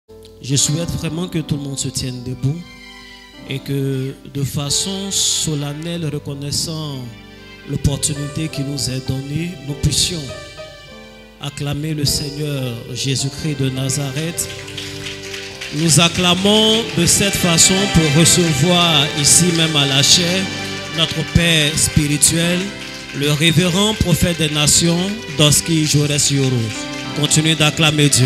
Je souhaite vraiment que tout le monde se tienne debout et que de façon solennelle, reconnaissant l'opportunité qui nous est donnée, nous puissions acclamer le Seigneur Jésus-Christ de Nazareth. Nous acclamons de cette façon pour recevoir ici même à la chair notre Père spirituel, le révérend prophète des nations, Doski Jores Yoro. Continuez d'acclamer Dieu.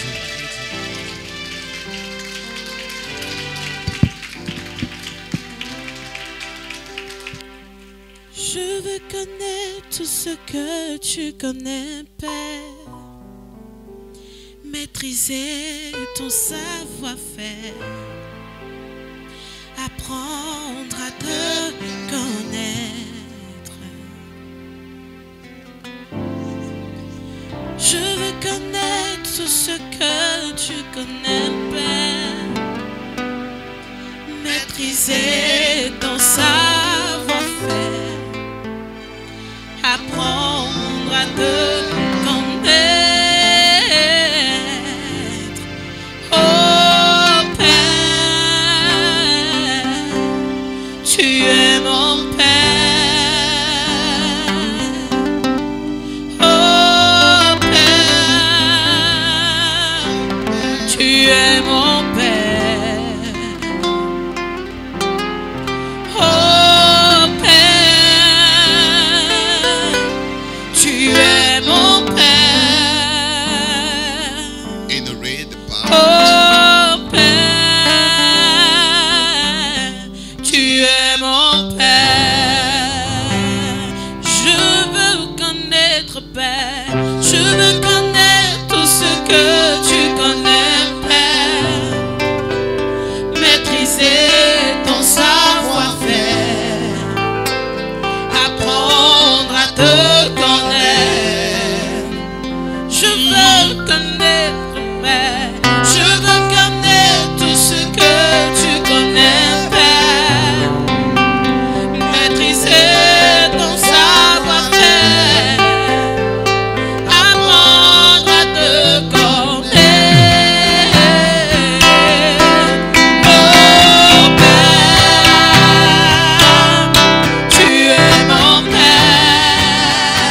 Je veux connaître tout ce que tu connais, Père. Maîtriser ton savoir-faire. Apprendre à te connaître. Je veux connaître tout ce que tu connais, Père. Maîtriser ton savoir-faire. Apprendre à te connaître. Oh Père, tu es mon Père. Oh Père, tu es mon Père. Oh Père, tu es mon Père. In the red power. Oh Père, tu es mon Père. Je veux connaître, Père. Je veux connaître tout ce que tu connais, Père. Maîtriser ton savoir-faire. Apprendre à te connaître. Je veux connaître, Père. Je veux connaître tout ce que tu connais, Père. Maîtriser ton savoir-faire. Apprendre à te connaître. Oh Père, tu es mon Père.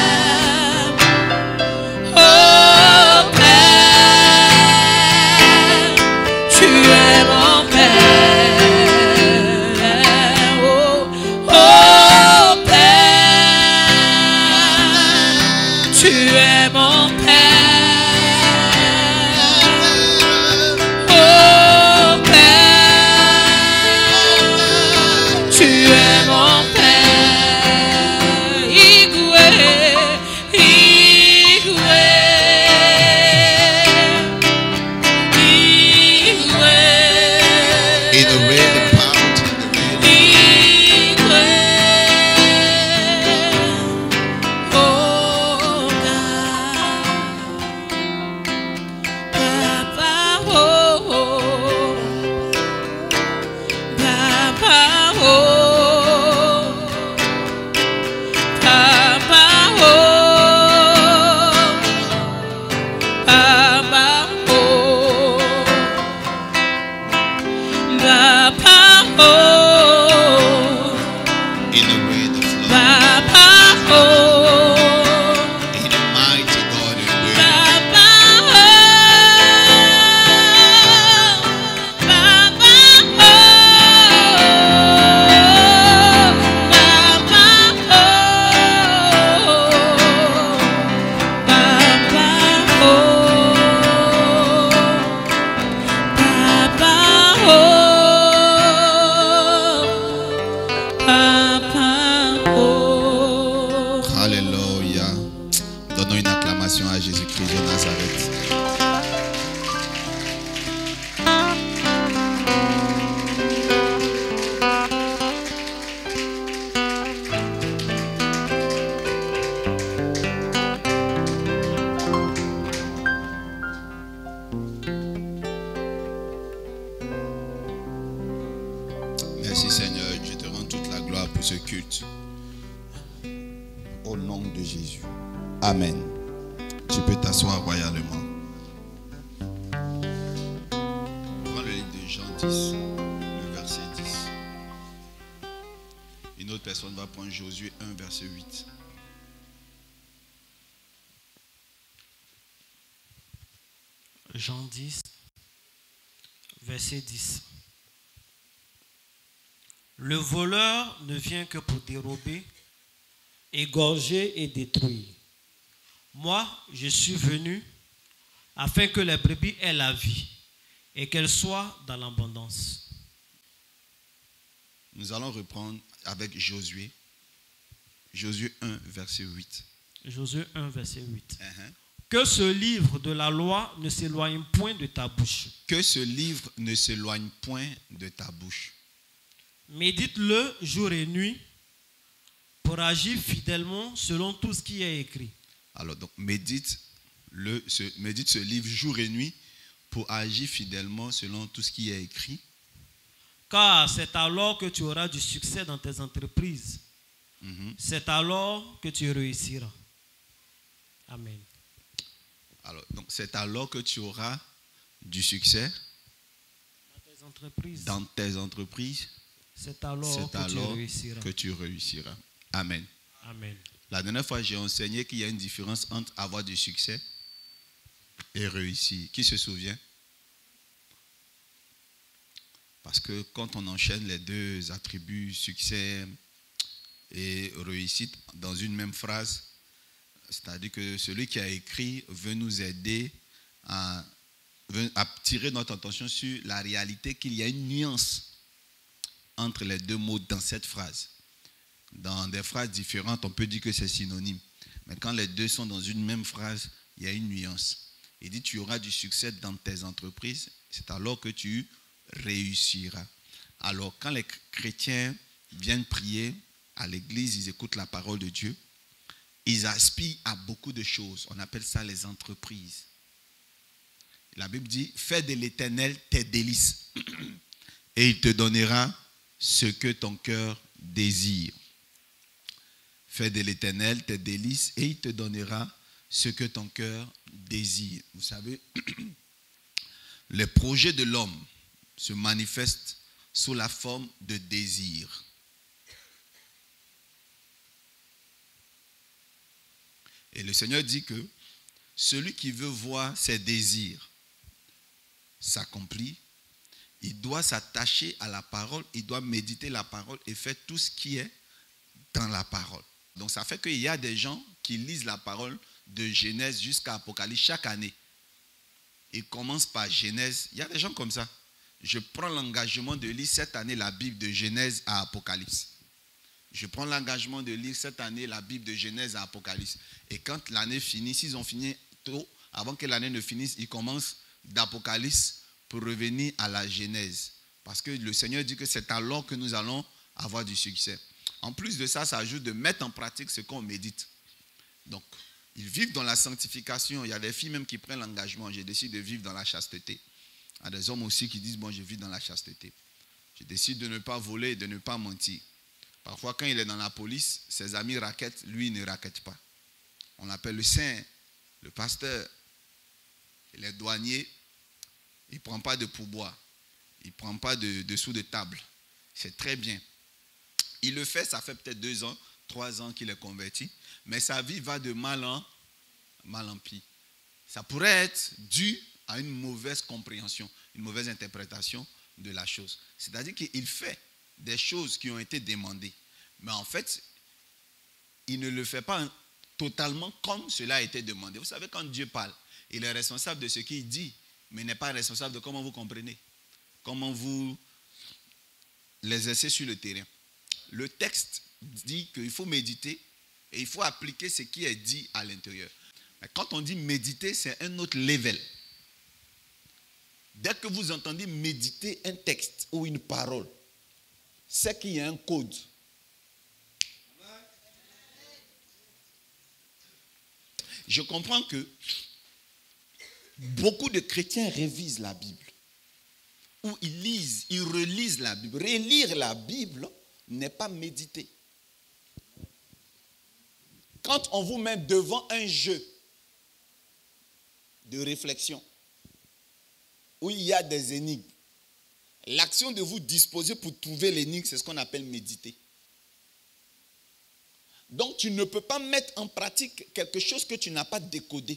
Oh Père, tu es mon Père. Oh Père, tu es mon Père. Oh Père, tu es mon Père. Igwe, Igwe, In the red power. In the red. Oh God, Papa, oh, Papa, oh, Papa, oh, Papa, oh, Papa, oh. In the red flood. Papa, oh, In the mighty God and word. Papa, oh, Papa, oh, Papa, Papa, oh. Alléluia. Donnons une acclamation à Jésus-Christ de Nazareth. Merci Seigneur, je te rends toute la gloire pour ce culte. Au nom de Jésus. Amen. Tu peux t'asseoir royalement. 10. Le verset 10. Une autre personne va prendre Josué 1, verset 8. Jean 10, verset 10. Le voleur ne vient que pour dérober, égorger et détruire. Moi, je suis venu afin que les brebis aient la vie et qu'elles soient dans l'abondance. Nous allons reprendre avec Josué. Josué 1, verset 8. Josué 1, verset 8. Uh-huh. Que ce livre de la loi ne s'éloigne point de ta bouche. Que ce livre ne s'éloigne point de ta bouche. Médite-le jour et nuit pour agir fidèlement selon tout ce qui est écrit. Alors, donc, médite ce livre jour et nuit pour agir fidèlement selon tout ce qui est écrit. Car c'est alors que tu auras du succès dans tes entreprises. C'est alors que tu réussiras. Amen. Alors, donc, c'est alors que tu auras du succès dans tes entreprises. C'est alors que tu réussiras. Amen. Amen. La dernière fois, j'ai enseigné qu'il y a une différence entre avoir du succès et réussir. Qui se souvient? Parce que quand on enchaîne les deux attributs, succès et réussite, dans une même phrase, c'est-à-dire que celui qui a écrit veut nous aider à tirer notre attention sur la réalité qu'il y a une nuance entre les deux mots dans cette phrase. Dans des phrases différentes, on peut dire que c'est synonyme. Mais quand les deux sont dans une même phrase, il y a une nuance. Il dit, tu auras du succès dans tes entreprises, c'est alors que tu réussiras. Alors, quand les chrétiens viennent prier à l'église, ils écoutent la parole de Dieu, ils aspirent à beaucoup de choses. On appelle ça les entreprises. La Bible dit, fais de l'Éternel tes délices et il te donnera ce que ton cœur désire. Fais de l'Éternel tes délices et il te donnera ce que ton cœur désire. Vous savez, les projets de l'homme se manifestent sous la forme de désir. Et le Seigneur dit que celui qui veut voir ses désirs s'accomplir, il doit s'attacher à la parole, il doit méditer la parole et faire tout ce qui est dans la parole. Donc ça fait qu'il y a des gens qui lisent la parole de Genèse jusqu'à Apocalypse chaque année. Ils commencent par Genèse. Il y a des gens comme ça. Je prends l'engagement de lire cette année la Bible de Genèse à Apocalypse. Je prends l'engagement de lire cette année la Bible de Genèse à Apocalypse. Et quand l'année finit, s'ils ont fini tôt, avant que l'année ne finisse, ils commencent d'Apocalypse pour revenir à la Genèse. Parce que le Seigneur dit que c'est alors que nous allons avoir du succès. En plus de ça, ça ajoute de mettre en pratique ce qu'on médite. Donc, ils vivent dans la sanctification. Il y a des filles même qui prennent l'engagement. Je décide de vivre dans la chasteté. Il y a des hommes aussi qui disent, bon, je vis dans la chasteté. Je décide de ne pas voler et de ne pas mentir. Parfois, quand il est dans la police, ses amis raquettent, lui, il ne raquette pas. On l'appelle le saint, le pasteur. Il est douanier. Il ne prend pas de pourboire. Il ne prend pas de sous de table. C'est très bien. Il le fait, ça fait peut-être 2 ans, 3 ans qu'il est converti. Mais sa vie va de mal en pis. Ça pourrait être dû à une mauvaise compréhension, une mauvaise interprétation de la chose. C'est-à-dire qu'il fait des choses qui ont été demandées. Mais en fait, il ne le fait pas totalement comme cela a été demandé. Vous savez, quand Dieu parle, il est responsable de ce qu'il dit, mais il n'est pas responsable de comment vous comprenez, comment vous l'exercez sur le terrain. Le texte dit qu'il faut méditer et il faut appliquer ce qui est dit à l'intérieur. Mais quand on dit méditer, c'est un autre level. Dès que vous entendez méditer un texte ou une parole, c'est qu'il y a un code. Je comprends que beaucoup de chrétiens révisent la Bible. Ou ils lisent, ils relisent la Bible. Relire la Bible n'est pas méditer. Quand on vous met devant un jeu de réflexion, où il y a des énigmes, L'action de vous disposer pour trouver l'énigme, c'est ce qu'on appelle méditer. Donc, tu ne peux pas mettre en pratique quelque chose que tu n'as pas décodé.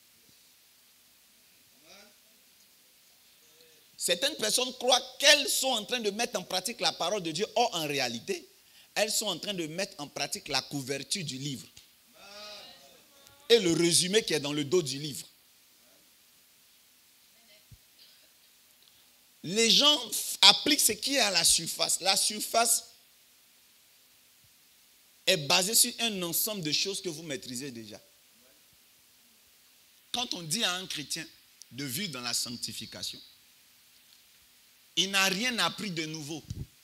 Certaines personnes croient qu'elles sont en train de mettre en pratique la parole de Dieu. Or, en réalité, elles sont en train de mettre en pratique la couverture du livre. Et le résumé qui est dans le dos du livre. Les gens appliquent ce qui est à la surface. La surface est basée sur un ensemble de choses que vous maîtrisez déjà. Quand on dit à un chrétien de vivre dans la sanctification, il n'a rien appris de nouveau.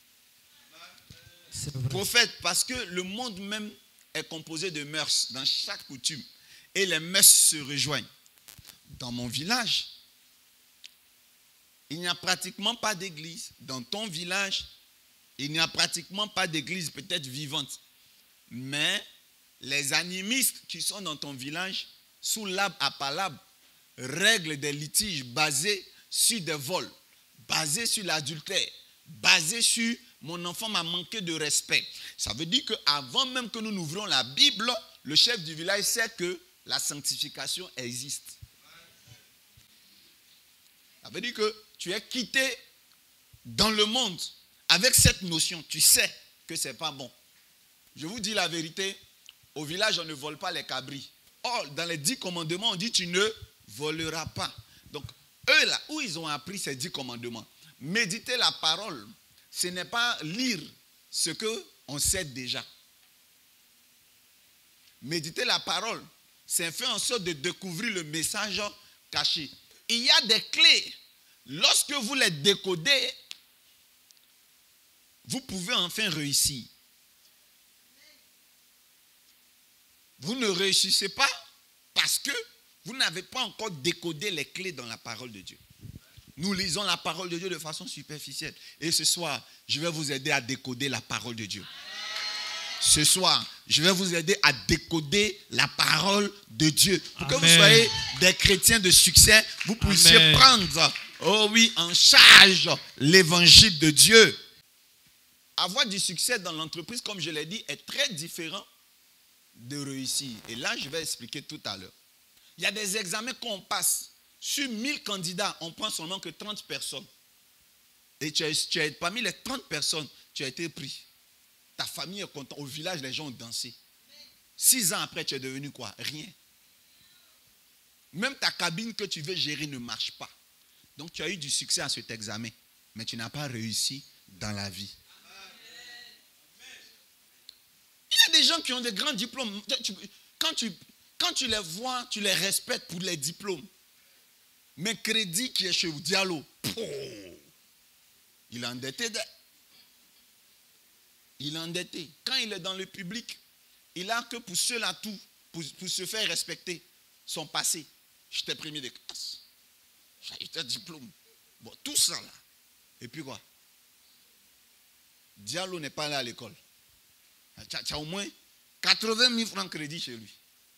Prophète, parce que le monde même est composé de mœurs dans chaque coutume. Et les mœurs se rejoignent. Dans mon village, il n'y a pratiquement pas d'église. Dans ton village, il n'y a pratiquement pas d'église, peut-être vivante. Mais les animistes qui sont dans ton village, sous l'arbre à palabre, règlent des litiges basés sur des vols, basés sur l'adultère, basés sur mon enfant m'a manqué de respect. Ça veut dire qu'avant même que nous n'ouvrions la Bible, le chef du village sait que la sanctification existe. Ça veut dire que tu es quitté dans le monde avec cette notion. Tu sais que ce n'est pas bon. Je vous dis la vérité, au village, on ne vole pas les cabris. Or, dans les 10 commandements, on dit tu ne voleras pas. Donc, eux là, où ils ont appris ces 10 commandements? Méditer la parole, ce n'est pas lire ce qu'on sait déjà. Méditer la parole, c'est faire en sorte de découvrir le message caché. Il y a des clés. Lorsque vous les décodez, vous pouvez enfin réussir. Vous ne réussissez pas parce que vous n'avez pas encore décodé les clés dans la parole de Dieu. Nous lisons la parole de Dieu de façon superficielle. Et ce soir, je vais vous aider à décoder la parole de Dieu. Ce soir, je vais vous aider à décoder la parole de Dieu. Pour que vous soyez des chrétiens de succès, vous puissiez prendre, oh oui, en charge l'évangile de Dieu. Avoir du succès dans l'entreprise, comme je l'ai dit, est très différent de réussir. Et là, je vais expliquer tout à l'heure. Il y a des examens qu'on passe. Sur 1000 candidats, on prend seulement que 30 personnes. Et parmi les 30 personnes, tu as été pris. Ta famille est contente. Au village, les gens ont dansé. 6 ans après, tu es devenu quoi? Rien. Même ta cabine que tu veux gérer ne marche pas. Donc, tu as eu du succès à cet examen. Mais tu n'as pas réussi dans la vie. Il y a des gens qui ont des grands diplômes. Quand tu les vois, tu les respectes pour les diplômes. Mais Crédit qui est chez Diallo, il est endetté. Il est endetté. Quand il est dans le public, il a que pour cela tout, pour se faire respecter son passé. J'étais premier de classe. J'ai un diplôme. Bon, tout ça là. Et puis quoi? Diallo n'est pas là à l'école. Tu as au moins 80 000 francs de crédit chez lui.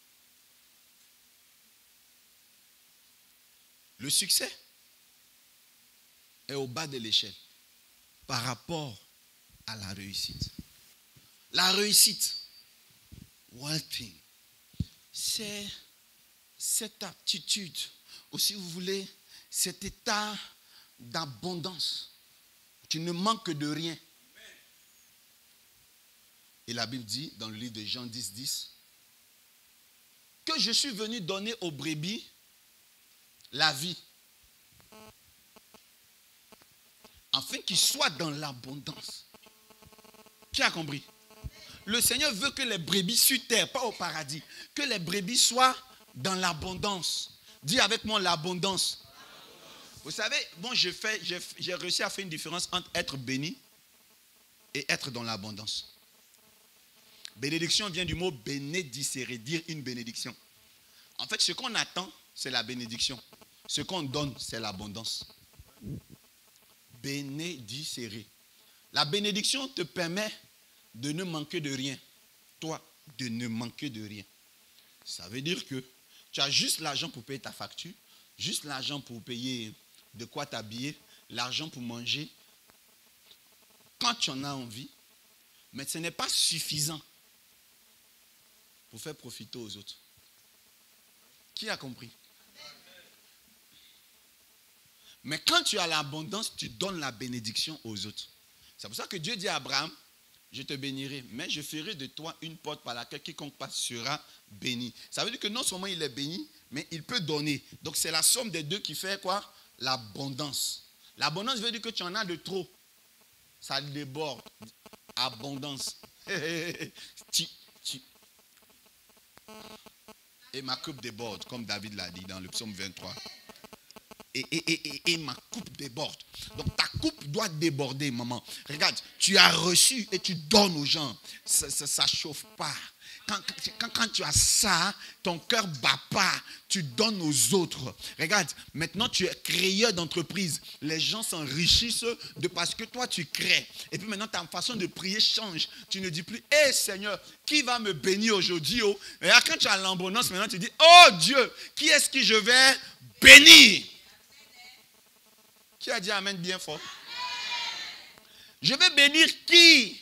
Le succès est au bas de l'échelle par rapport à la réussite. La réussite, one thing, c'est cette aptitude, ou si vous voulez, cet état d'abondance. Tu ne manques de rien. Et la Bible dit dans le livre de Jean 10, 10, que je suis venu donner aux brebis la vie, afin qu'ils soient dans l'abondance. Qui a compris? Le Seigneur veut que les brebis sur terre, pas au paradis, que les brebis soient dans l'abondance. Dis avec moi l'abondance. Vous savez, bon, j'ai réussi à faire une différence entre être béni et être dans l'abondance. Bénédiction vient du mot bénédicere, dire une bénédiction. En fait, ce qu'on attend, c'est la bénédiction. Ce qu'on donne, c'est l'abondance. Bénédicere. La bénédiction te permet de ne manquer de rien. Toi, de ne manquer de rien. Ça veut dire que tu as juste l'argent pour payer ta facture, juste l'argent pour payer de quoi t'habiller, l'argent pour manger, quand tu en as envie, mais ce n'est pas suffisant pour faire profiter aux autres. Qui a compris? Mais quand tu as l'abondance, tu donnes la bénédiction aux autres. C'est pour ça que Dieu dit à Abraham, je te bénirai, mais je ferai de toi une porte par laquelle quiconque passe sera béni. Ça veut dire que non seulement il est béni, mais il peut donner. Donc c'est la somme des deux qui fait quoi? L'abondance. L'abondance veut dire que tu en as de trop. Ça déborde. Abondance. Et ma coupe déborde, comme David l'a dit dans le psaume 23. Et ma coupe déborde. Donc ta coupe doit déborder, maman. Regarde, tu as reçu et tu donnes aux gens. Ça ne chauffe pas. Quand tu as ça, ton cœur ne bat pas. Tu donnes aux autres. Regarde, maintenant tu es créeur d'entreprise. Les gens s'enrichissent de parce que toi tu crées. Et puis maintenant ta façon de prier change. Tu ne dis plus, hé Seigneur, qui va me bénir aujourd'hui? Oh? Et là, quand tu as l'abondance, maintenant tu dis, oh Dieu, qui est-ce que je vais bénir? Qui a dit amen bien fort? Je vais bénir qui?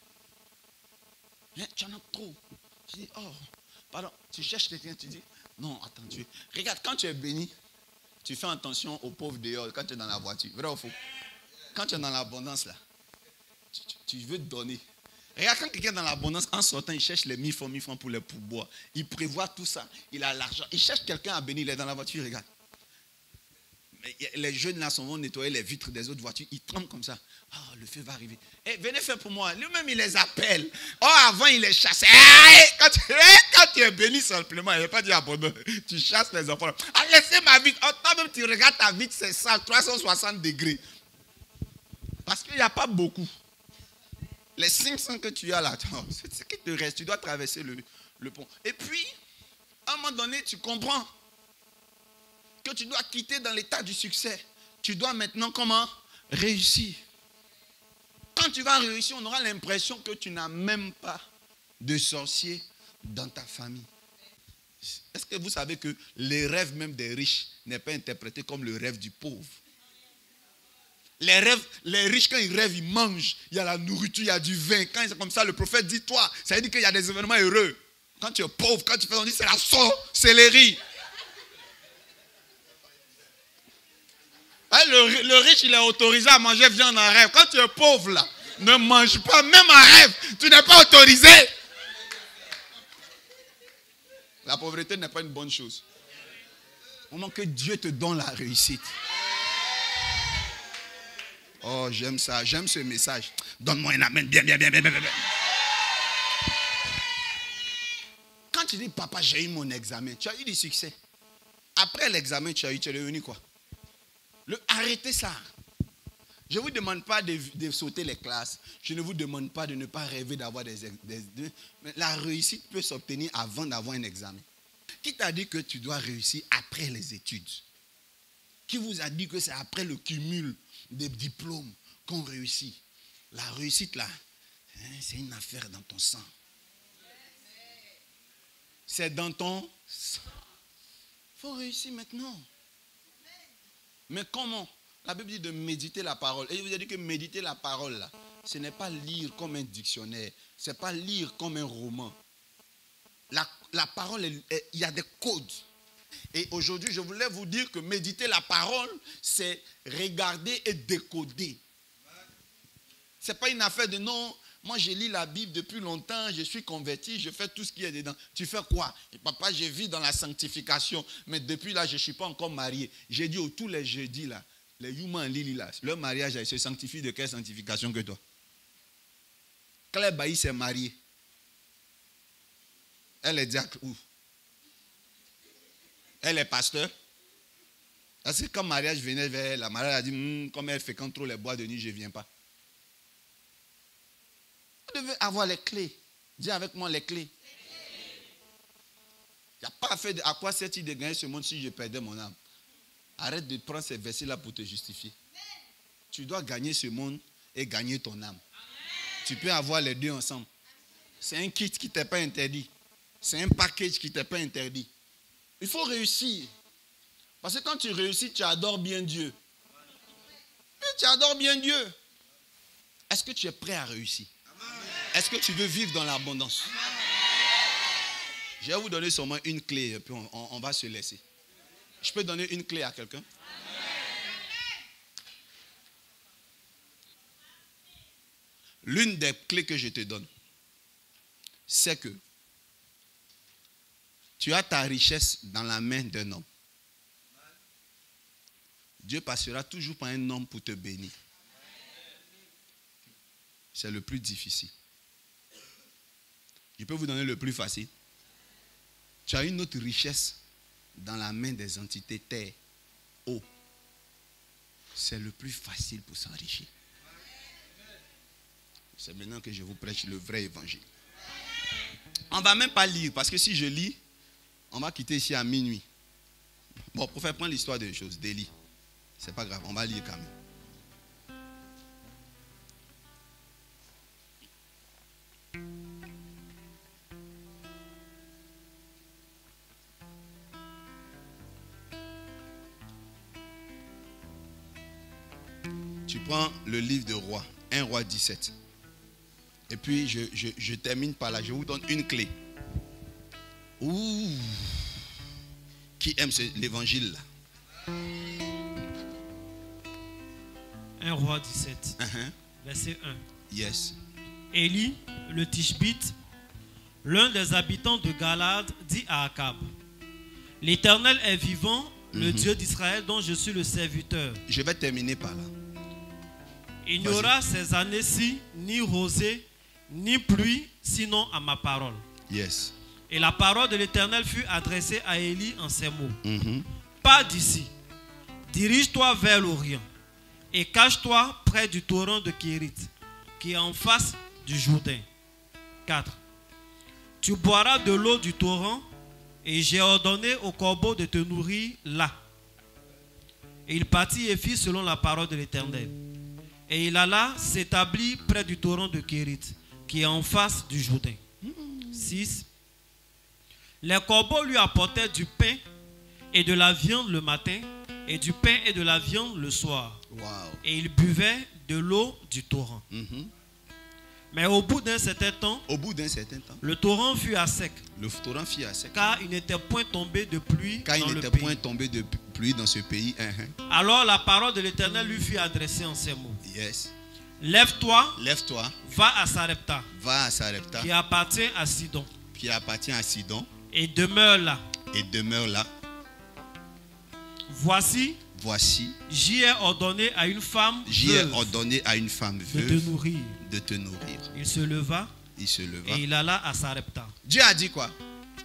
Mais tu en as trop. Tu dis, oh, pardon, tu cherches quelqu'un, tu dis, non, attends, regarde, quand tu es béni, tu fais attention aux pauvres dehors quand tu es dans la voiture. Vrai ou faux? Quand tu es dans l'abondance, là, tu veux te donner. Regarde, quand quelqu'un est dans l'abondance, en sortant, il cherche les 1000 francs pour les pourboires. Il prévoit tout ça. Il a l'argent. Il cherche quelqu'un à bénir. Il est dans la voiture, regarde. Les jeunes là vont nettoyer les vitres des autres voitures. Ils tremblent comme ça. Ah, oh, le feu va arriver. Eh, venez faire pour moi. Lui-même, il les appelle. Oh, avant, il les chassait. Quand tu es béni simplement, il n'est pas dit abandon. Tu chasses les enfants. Ah, laissez ma vitre. Oh, toi-même, tu regardes ta vitre, c'est ça, 360 degrés. Parce qu'il n'y a pas beaucoup. Les 500 que tu as là, c'est ce qui te reste. Tu dois traverser le pont. Et puis, à un moment donné, tu comprends que tu dois quitter dans l'état du succès. Tu dois maintenant comment? Réussir. Quand tu vas réussir, on aura l'impression que tu n'as même pas de sorcier dans ta famille. Est-ce que vous savez que les rêves même des riches n'est pas interprété comme le rêve du pauvre? Les riches, quand ils rêvent, ils mangent. Il y a la nourriture, il y a du vin. Quand c'est comme ça, le prophète dit, toi, ça veut dire qu'il y a des événements heureux. Quand tu es pauvre, quand tu fais, on dit, c'est la sorcellerie. Le riche, il est autorisé à manger viande en rêve. Quand tu es pauvre, là, ne mange pas, même en rêve. Tu n'es pas autorisé. La pauvreté n'est pas une bonne chose. Au moment que Dieu te donne la réussite. Oh, j'aime ça. J'aime ce message. Donne-moi un amen. Bien. Quand tu dis, papa, j'ai eu mon examen, tu as eu du succès. Après l'examen, tu es devenu quoi? Arrêtez ça. Je ne vous demande pas de sauter les classes. Je ne vous demande pas de ne pas rêver d'avoir mais la réussite peut s'obtenir avant d'avoir un examen. Qui t'a dit que tu dois réussir après les études? Qui vous a dit que c'est après le cumul des diplômes qu'on réussit? La réussite là, c'est une affaire dans ton sang. C'est dans ton sang. Il faut réussir maintenant. Mais comment? La Bible dit de méditer la parole. Et je vous ai dit que méditer la parole, là, ce n'est pas lire comme un dictionnaire. Ce n'est pas lire comme un roman. La parole, il y a des codes. Et aujourd'hui, je voulais vous dire que méditer la parole, c'est regarder et décoder. Ce n'est pas une affaire de non. Moi, je lis la Bible depuis longtemps, je suis converti, je fais tout ce qui est dedans. Tu fais quoi? Et papa, je vis dans la sanctification, mais depuis là, je ne suis pas encore marié. J'ai dit tous les jeudis, là, les humains Lili, là, leur mariage, ils se sanctifient de quelle sanctification que toi? Claire Bailly s'est mariée. Elle est diacre où? Elle est pasteur. Parce que quand mariage venait vers elle, la mariage a dit, comme elle fréquente trop les bois de nuit, je ne viens pas. Vous devez avoir les clés. Dis avec moi les clés. Il n'y a pas fait à quoi sert-il de gagner ce monde si je perdais mon âme? Arrête de prendre ces versets-là pour te justifier. Tu dois gagner ce monde et gagner ton âme. Tu peux avoir les deux ensemble. C'est un kit qui ne t'est pas interdit. C'est un package qui ne t'est pas interdit. Il faut réussir. Parce que quand tu réussis, tu adores bien Dieu. Et tu adores bien Dieu. Est-ce que tu es prêt à réussir? Est-ce que tu veux vivre dans l'abondance? Je vais vous donner seulement une clé et puis on va se laisser. Je peux donner une clé à quelqu'un? L'une des clés que je te donne, c'est que tu as ta richesse dans la main d'un homme. Dieu passera toujours par un homme pour te bénir. C'est le plus difficile. Je peux vous donner le plus facile. Tu as une autre richesse dans la main des entités terre, eau. C'est le plus facile pour s'enrichir. C'est maintenant que je vous prêche le vrai évangile. On ne va même pas lire, parce que si je lis, on va quitter ici à minuit. Bon, pour faire prendre l'histoire des choses, d'Élie. C'est pas grave, on va lire quand même. Tu prends le livre de Rois, 1 Roi 17. Et puis je termine par là, je vous donne une clé. Ouh, qui aime l'évangile là? 1 Roi 17, verset 1. Yes. Élie, le Tishbite, l'un des habitants de Galade, dit à Akab: L'Éternel est vivant, le Dieu d'Israël dont je suis le serviteur. Je vais terminer par là. Il n'y aura ces années-ci ni rosée, ni pluie, sinon à ma parole. Yes. Et la parole de l'Éternel fut adressée à Élie en ces mots. Pars d'ici, dirige-toi vers l'Orient, et cache-toi près du torrent de Kérit, qui est en face du Jourdain. 4. Tu boiras de l'eau du torrent, et j'ai ordonné au corbeau de te nourrir là. Et il partit et fit selon la parole de l'Éternel. Et il alla s'établir près du torrent de Kérit, qui est en face du Jourdain. 6. Les corbeaux lui apportaient du pain et de la viande le matin, et du pain et de la viande le soir. Wow. Et il buvait de l'eau du torrent. Mais au bout d'un certain temps, le torrent fut à sec. Car il n'était point tombé de pluie dans ce pays. Alors la parole de l'Éternel lui fut adressée en ces mots. Yes. Lève-toi, va à Sarepta, qui appartient à Sidon, et demeure là. Voici, j'y ai ordonné à une femme veuve de te nourrir. Il se leva et il alla à Sarepta. Dieu a dit quoi?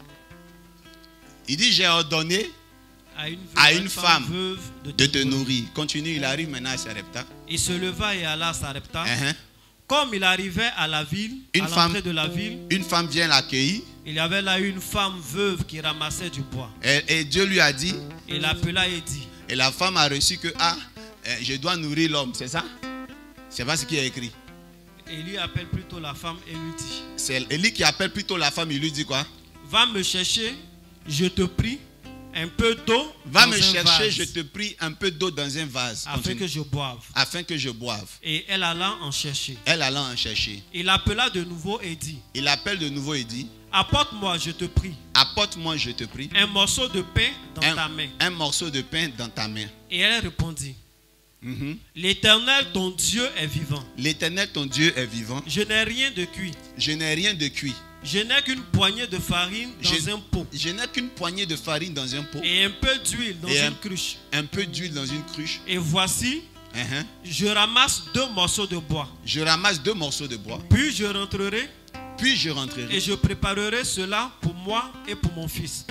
Il dit: j'ai ordonné à une femme veuve de te nourrir. Continue, il arrive maintenant à Sarepta. Il se leva et alla à Sarepta. Comme il arrivait à la ville, à l'entrée de la ville, une femme vient l'accueillir. Il y avait là une femme veuve qui ramassait du bois. Et Dieu lui a dit. Il l'appela et dit. Et la femme a reçu que je dois nourrir l'homme, c'est ça? C'est pas ce qui est écrit. Élie appelle plutôt la femme et lui dit. C'est Élie qui appelle plutôt la femme, il lui dit quoi? Va me chercher, je te prie, un peu d'eau. Va me chercher, je te prie, un peu d'eau dans un vase. Afin que je boive. Afin que je boive. Et elle alla en chercher. Il appela de nouveau et dit. Il appelle de nouveau et dit. Apporte-moi, je te prie. Apporte-moi, je te prie. Un morceau de pain dans ta main. Un morceau de pain dans ta main. Et elle répondit. L'Éternel ton Dieu est vivant. L'Éternel ton Dieu est vivant. Je n'ai rien de cuit. Je n'ai rien de cuit. Je n'ai qu'une poignée de farine dans un pot. Je n'ai qu'une poignée de farine dans un pot. Et un peu d'huile dans une cruche. Un peu d'huile dans une cruche. Et voici, je ramasse 2 morceaux de bois. Puis je rentrerai. Et je préparerai cela pour moi et pour mon fils.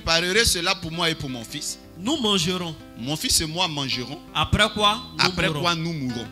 Nous mangerons. Mon fils et moi mangerons. Après quoi, nous mourrons.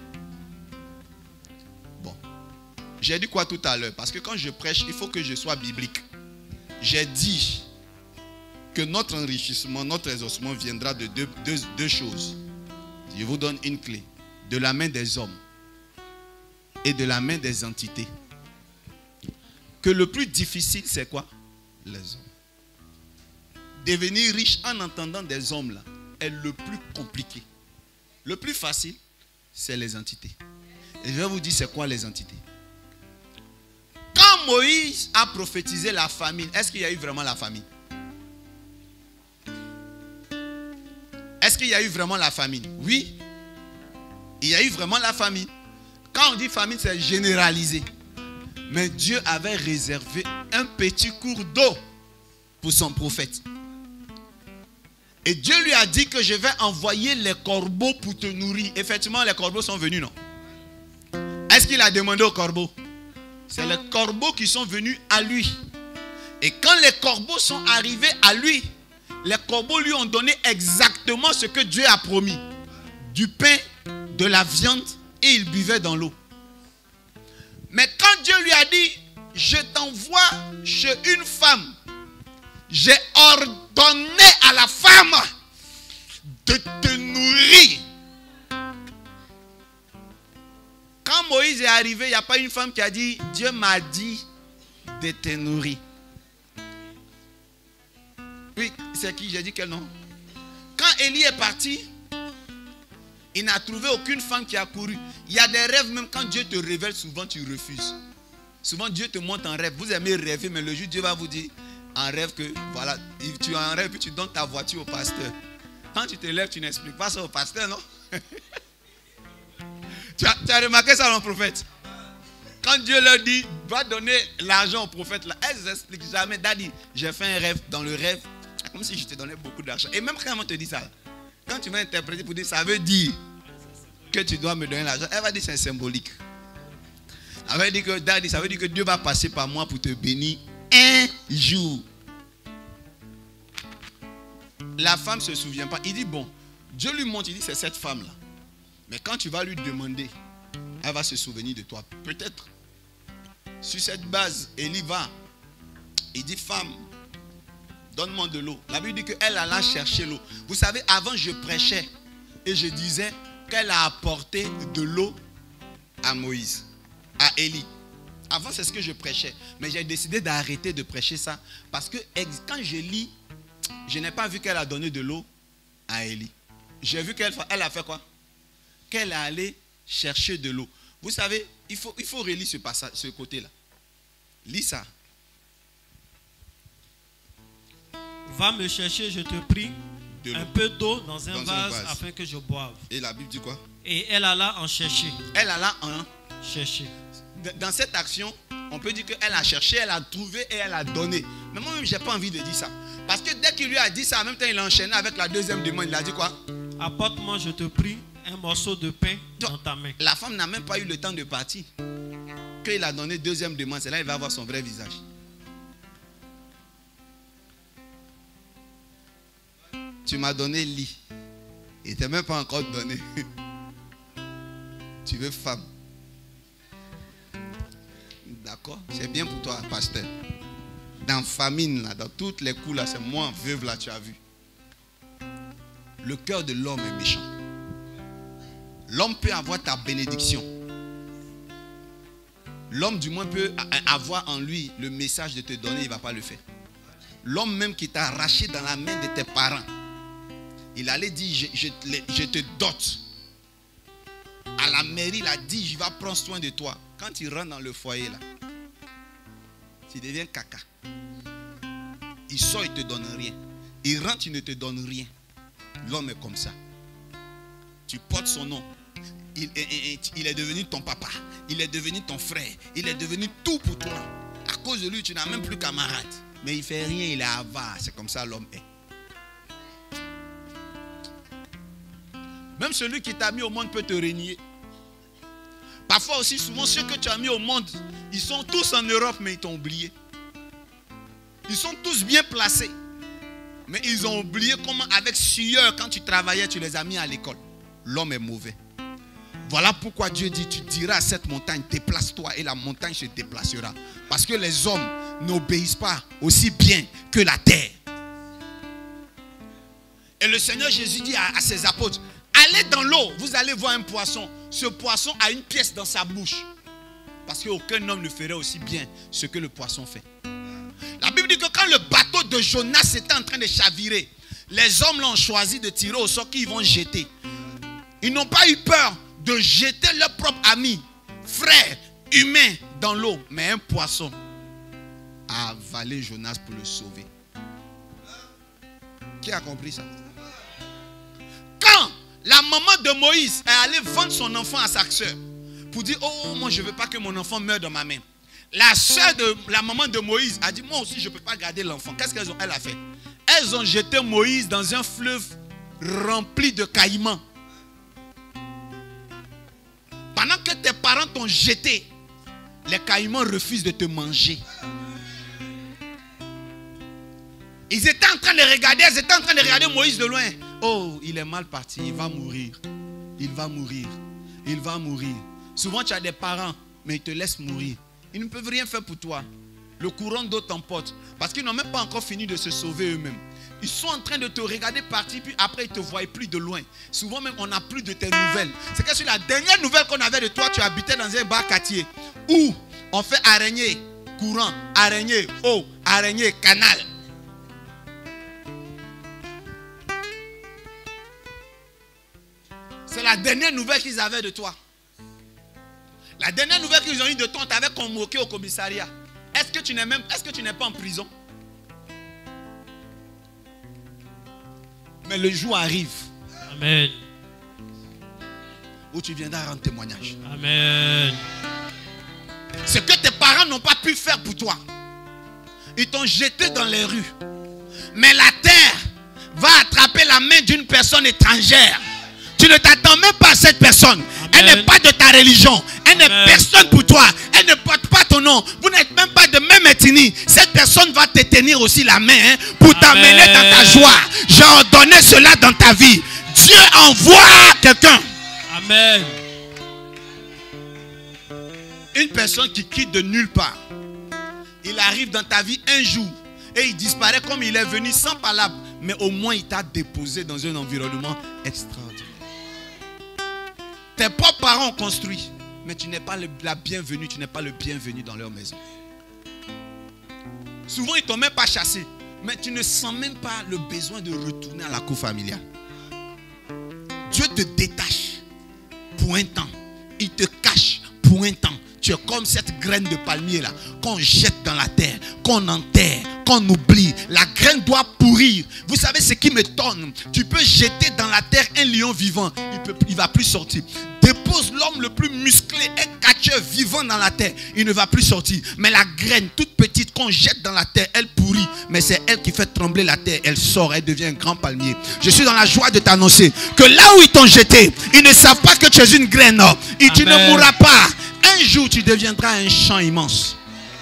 Bon. J'ai dit quoi tout à l'heure? Parce que quand je prêche, il faut que je sois biblique. J'ai dit que notre enrichissement, notre exaucement viendra de deux choses. Je vous donne une clé. De la main des hommes et de la main des entités. Que le plus difficile, c'est quoi? Les hommes. Devenir riche en entendant des hommes là est le plus compliqué. Le plus facile, c'est les entités. Et je vais vous dire c'est quoi les entités. Quand Moïse a prophétisé la famine, est-ce qu'il y a eu vraiment la famine? Est-ce qu'il y a eu vraiment la famine? Oui. Il y a eu vraiment la famine. Quand on dit famine, c'est généralisé. Mais Dieu avait réservé un petit cours d'eau pour son prophète. Et Dieu lui a dit que je vais envoyer les corbeaux pour te nourrir. Effectivement, les corbeaux sont venus, non? Est-ce qu'il a demandé aux corbeaux? C'est les corbeaux qui sont venus à lui. Et quand les corbeaux sont arrivés à lui, les corbeaux lui ont donné exactement ce que Dieu a promis. Du pain, de la viande, et il buvait dans l'eau. Mais quand Dieu lui a dit, je t'envoie chez une femme, j'ai ordonné à la femme de te nourrir. Quand Moïse est arrivé, il n'y a pas une femme qui a dit, Dieu m'a dit de te nourrir. Oui, c'est qui? J'ai dit quel nom? Quand Élie est parti, il n'a trouvé aucune femme qui a couru. Il y a des rêves, même quand Dieu te révèle, souvent tu refuses. Souvent Dieu te montre en rêve. Vous aimez rêver, mais le jour Dieu va vous dire en rêve que, voilà, tu as un rêve, puis tu donnes ta voiture au pasteur. Quand tu te lèves, tu n'expliques pas ça au pasteur, non? Tu as remarqué ça, mon prophète? Quand Dieu leur dit, va donner l'argent au prophète, là, elles n'expliquent jamais. Daddy, j'ai fait un rêve. Dans le rêve, c'est comme si je te donnais beaucoup d'argent. Et même quand on te dit ça, quand tu vas interpréter pour dire, ça veut dire que tu dois me donner l'argent, elle va dire c'est symbolique. Elle va dire que, Daddy, ça veut dire que Dieu va passer par moi pour te bénir un jour. La femme ne se souvient pas. Il dit, bon, Dieu lui montre, il dit, c'est cette femme-là. Mais quand tu vas lui demander, elle va se souvenir de toi. Peut-être. Sur cette base, Élie va. Il dit, femme, donne-moi de l'eau. La Bible dit qu'elle alla chercher l'eau. Vous savez, avant je prêchais et je disais qu'elle a apporté de l'eau à Moïse, à Élie. Avant, c'est ce que je prêchais. Mais j'ai décidé d'arrêter de prêcher ça. Parce que quand je lis, je n'ai pas vu qu'elle a donné de l'eau à Élie. J'ai vu qu'elle a fait quoi? Qu'elle est allée chercher de l'eau. Vous savez, il faut relire ce passage, ce côté-là. Lis ça. Va me chercher, je te prie, un peu d'eau dans un vase afin que je boive. Et la Bible dit quoi? Et elle alla en chercher. Elle alla en chercher. Dans cette action, on peut dire qu'elle a cherché, elle a trouvé et elle a donné. Mais moi-même, je n'ai pas envie de dire ça. Parce que dès qu'il lui a dit ça, en même temps, il a enchaîné avec la deuxième demande. Il a dit quoi? Apporte-moi, je te prie, un morceau de pain dans ta main. La femme n'a même pas eu le temps de partir. Quand il a donné deuxième demande, c'est là qu'il va avoir son vrai visage. Tu m'as donné lit. Il ne t'a même pas encore donné. Tu veux femme. D'accord? C'est bien pour toi, pasteur. Dans famine, là, dans toutes les coups, là, c'est moi, veuve, là, tu as vu. Le cœur de l'homme est méchant. L'homme peut avoir ta bénédiction. L'homme, du moins, peut avoir en lui le message de te donner, il ne va pas le faire. L'homme même qui t'a arraché dans la main de tes parents, il allait dire, je te dote. À la mairie, il a dit, je vais prendre soin de toi. Quand il rentre dans le foyer, là, tu deviens caca. Il sort, il ne te donne rien. Il rentre, il ne te donne rien. L'homme est comme ça. Tu portes son nom. Il est devenu ton papa. Il est devenu ton frère. Il est devenu tout pour toi. À cause de lui, tu n'as même plus camarade. Mais il ne fait rien, il est avare. C'est comme ça l'homme est. Même celui qui t'a mis au monde peut te régner. Parfois aussi, souvent, ceux que tu as mis au monde, ils sont tous en Europe, mais ils t'ont oublié. Ils sont tous bien placés. Mais ils ont oublié comment, avec sueur, quand tu travaillais, tu les as mis à l'école. L'homme est mauvais. Voilà pourquoi Dieu dit, tu diras à cette montagne, déplace-toi, et la montagne se déplacera. Parce que les hommes n'obéissent pas aussi bien que la terre. Et le Seigneur Jésus dit à ses apôtres, allez dans l'eau, vous allez voir un poisson. Ce poisson a une pièce dans sa bouche. Parce qu'aucun homme ne ferait aussi bien ce que le poisson fait. La Bible dit que quand le bateau de Jonas était en train de chavirer, les hommes l'ont choisi de tirer au sort qu'ils vont jeter. Ils n'ont pas eu peur de jeter leur propre ami frère humain dans l'eau, mais un poisson a avalé Jonas pour le sauver. Qui a compris ça? Quand la maman de Moïse est allée vendre son enfant à sa soeur pour dire, oh, moi je ne veux pas que mon enfant meure dans ma main. La soeur de la maman de Moïse a dit, moi aussi je ne peux pas garder l'enfant. Qu'est-ce qu'elle a fait? Elles ont jeté Moïse dans un fleuve rempli de caïmans. Pendant que tes parents t'ont jeté, les caïmans refusent de te manger. Ils étaient en train de regarder Moïse de loin. Oh, il est mal parti, il va mourir. Il va mourir. Il va mourir. Souvent tu as des parents, mais ils te laissent mourir. Ils ne peuvent rien faire pour toi. Le courant d'eau t'emporte. Parce qu'ils n'ont même pas encore fini de se sauver eux-mêmes. Ils sont en train de te regarder partir, puis après ils ne te voient plus de loin. Souvent même on n'a plus de tes nouvelles. C'est que sur la dernière nouvelle qu'on avait de toi, tu habitais dans un bar quartier où on fait araignée, courant, araignée, eau, araignée, canal. C'est la dernière nouvelle qu'ils avaient de toi. La dernière nouvelle qu'ils ont eu de toi, on t'avait convoqué au commissariat. Est-ce que tu n'es pas en prison? Mais le jour arrive. Amen. Où tu viendras rendre témoignage. Amen. Ce que tes parents n'ont pas pu faire pour toi. Ils t'ont jeté dans les rues. Mais la terre va attraper la main d'une personne étrangère. Tu ne t'attends même pas à cette personne. Amen. Elle n'est pas de ta religion. Elle n'est personne pour toi. Elle ne porte pas ton nom. Vous n'êtes même pas de même ethnie. Cette personne va te tenir aussi la main pour t'amener dans ta joie. J'ai ordonné cela dans ta vie. Dieu envoie quelqu'un. Amen. Une personne qui quitte de nulle part. Il arrive dans ta vie un jour et il disparaît comme il est venu sans palabre. Mais au moins il t'a déposé dans un environnement extraordinaire. Tes propres parents ont construit, mais tu n'es pas la bienvenue, tu n'es pas le bienvenu dans leur maison. Souvent ils ne t'ont même pas chassé, mais tu ne sens même pas le besoin de retourner à la cour familiale. Dieu te détache pour un temps, il te cache pour un temps. Tu es comme cette graine de palmier là, qu'on jette dans la terre, qu'on enterre, qu'on oublie. La graine doit pourrir. Vous savez ce qui m'étonne? Tu peux jeter dans la terre un lion vivant, il ne va plus sortir. Dépose l'homme le plus musclé, un catcheur vivant dans la terre, il ne va plus sortir. Mais la graine toute petite qu'on jette dans la terre, elle pourrit. Mais c'est elle qui fait trembler la terre. Elle sort, elle devient un grand palmier. Je suis dans la joie de t'annoncer que là où ils t'ont jeté, ils ne savent pas que tu es une graine. Et tu ne mourras pas. Un jour, tu deviendras un champ immense.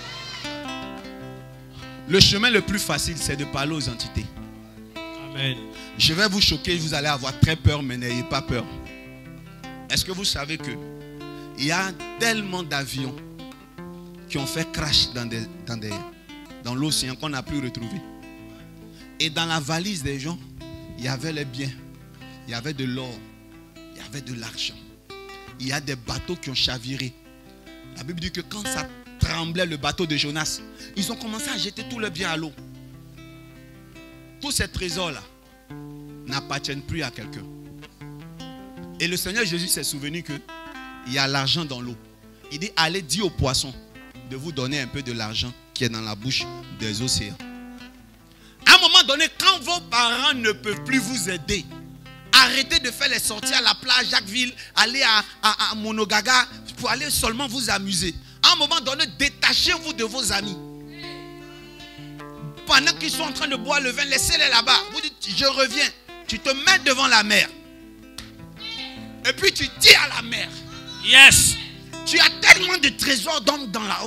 Le chemin le plus facile, c'est de parler aux entités. Amen. Je vais vous choquer, vous allez avoir très peur, mais n'ayez pas peur. Est-ce que vous savez que il y a tellement d'avions qui ont fait crash dans l'océan qu'on n'a plus retrouvé. Et dans la valise des gens, il y avait les biens, il y avait de l'or, il y avait de l'argent. Il y a des bateaux qui ont chaviré. La Bible dit que quand ça tremblait le bateau de Jonas, ils ont commencé à jeter tout le bien à l'eau. Tous ces trésors-là n'appartiennent plus à quelqu'un. Et le Seigneur Jésus s'est souvenu qu'il y a l'argent dans l'eau. Il dit, allez dire aux poissons de vous donner un peu de l'argent qui est dans la bouche des océans. À un moment donné, quand vos parents ne peuvent plus vous aider, arrêtez de faire les sorties à la plage Jacquesville, aller à Monogaga pour aller seulement vous amuser. À un moment donné, détachez-vous de vos amis. Pendant qu'ils sont en train de boire le vin, laissez-les là-bas. Vous dites, je reviens. Tu te mets devant la mer. Et puis tu dis à la mer, yes. Tu as tellement de trésors dans la...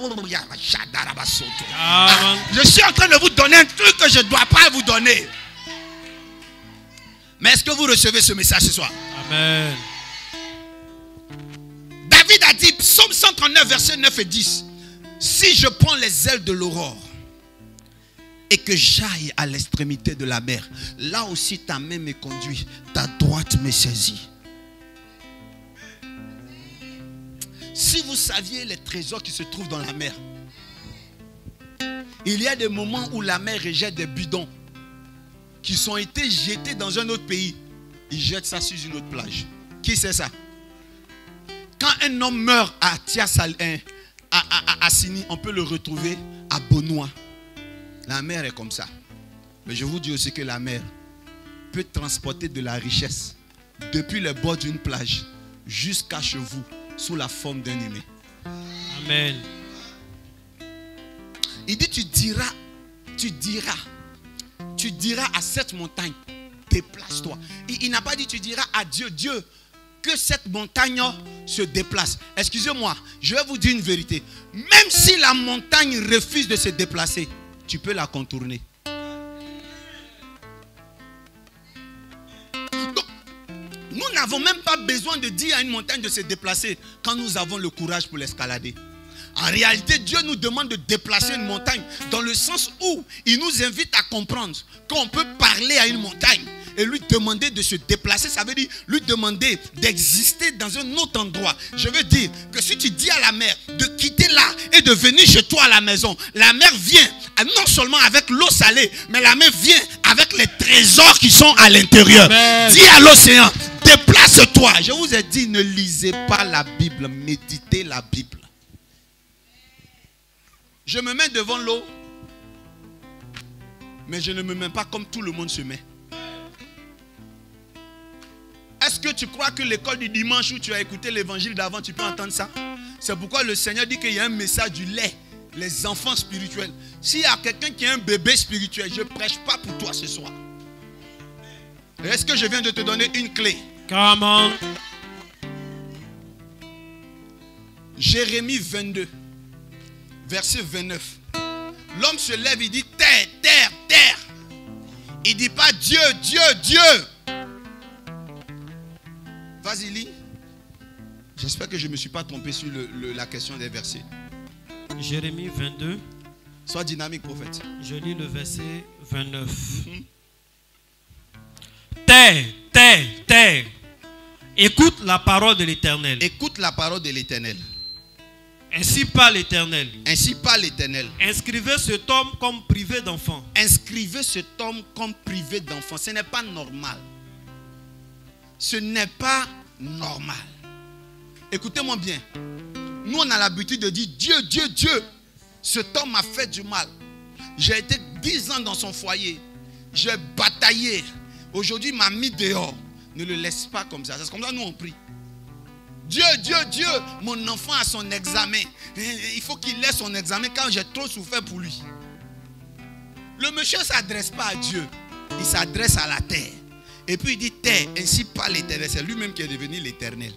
Je suis en train de vous donner un truc que je ne dois pas vous donner. Mais est-ce que vous recevez ce message ce soir? Amen. David a dit, psaume 139, versets 9 et 10. Si je prends les ailes de l'aurore et que j'aille à l'extrémité de la mer, là aussi ta main me conduit, ta droite me saisit. Si vous saviez les trésors qui se trouvent dans la mer, il y a des moments où la mer rejette des bidons qui sont été jetés dans un autre pays. Ils jettent ça sur une autre plage. Qui sait ça? Quand un homme meurt à Assini, on peut le retrouver à Bonois. La mer est comme ça. Mais je vous dis aussi que la mer peut transporter de la richesse depuis le bord d'une plage jusqu'à chez vous sous la forme d'un humain. Amen. Il dit tu diras à cette montagne, déplace-toi. Il n'a pas dit tu diras à Dieu, Dieu, que cette montagne se déplace. Excusez-moi, je vais vous dire une vérité. Même si la montagne refuse de se déplacer, tu peux la contourner. Donc, nous n'avons même pas besoin de dire à une montagne de se déplacer quand nous avons le courage pour l'escalader. En réalité, Dieu nous demande de déplacer une montagne dans le sens où il nous invite à comprendre qu'on peut parler à une montagne et lui demander de se déplacer. Ça veut dire lui demander d'exister dans un autre endroit. Je veux dire que si tu dis à la mer de quitter là et de venir chez toi à la maison, la mer vient non seulement avec l'eau salée, mais la mer vient avec les trésors qui sont à l'intérieur. Dis à l'océan, déplace-toi. Je vous ai dit, ne lisez pas la Bible, méditez la Bible. Je me mets devant l'eau, mais je ne me mets pas comme tout le monde se met. Est-ce que tu crois que l'école du dimanche où tu as écouté l'évangile d'avant, tu peux entendre ça? C'est pourquoi le Seigneur dit qu'il y a un message du lait, les enfants spirituels. S'il y a quelqu'un qui est un bébé spirituel, je ne prêche pas pour toi ce soir. Est-ce que je viens de te donner une clé? Come on. Jérémie 22. Verset 29. L'homme se lève, il dit terre, terre, terre. Il ne dit pas Dieu, Dieu, Dieu. Vas-y, lis. J'espère que je ne me suis pas trompé sur la question des versets. Jérémie 22. Sois dynamique, prophète. Je lis le verset 29. Terre, terre, terre. Écoute la parole de l'Éternel. Écoute la parole de l'Éternel. Ainsi parle l'Éternel. Ainsi parle l'Éternel. Inscrivez cet homme comme privé d'enfant. Inscrivez cet homme comme privé d'enfant. Ce n'est pas normal. Ce n'est pas normal. Écoutez-moi bien. Nous, on a l'habitude de dire Dieu, Dieu, Dieu. Cet homme m'a fait du mal. J'ai été 10 ans dans son foyer. J'ai bataillé. Aujourd'hui, il m'a mis dehors. Ne le laisse pas comme ça. C'est comme ça que nous on prie. Dieu, Dieu, Dieu, mon enfant a son examen. Il faut qu'il ait son examen quand j'ai trop souffert pour lui. Le monsieur ne s'adresse pas à Dieu. Il s'adresse à la terre. Et puis il dit terre, ainsi parle l'Éternel. C'est lui-même qui est devenu l'Éternel.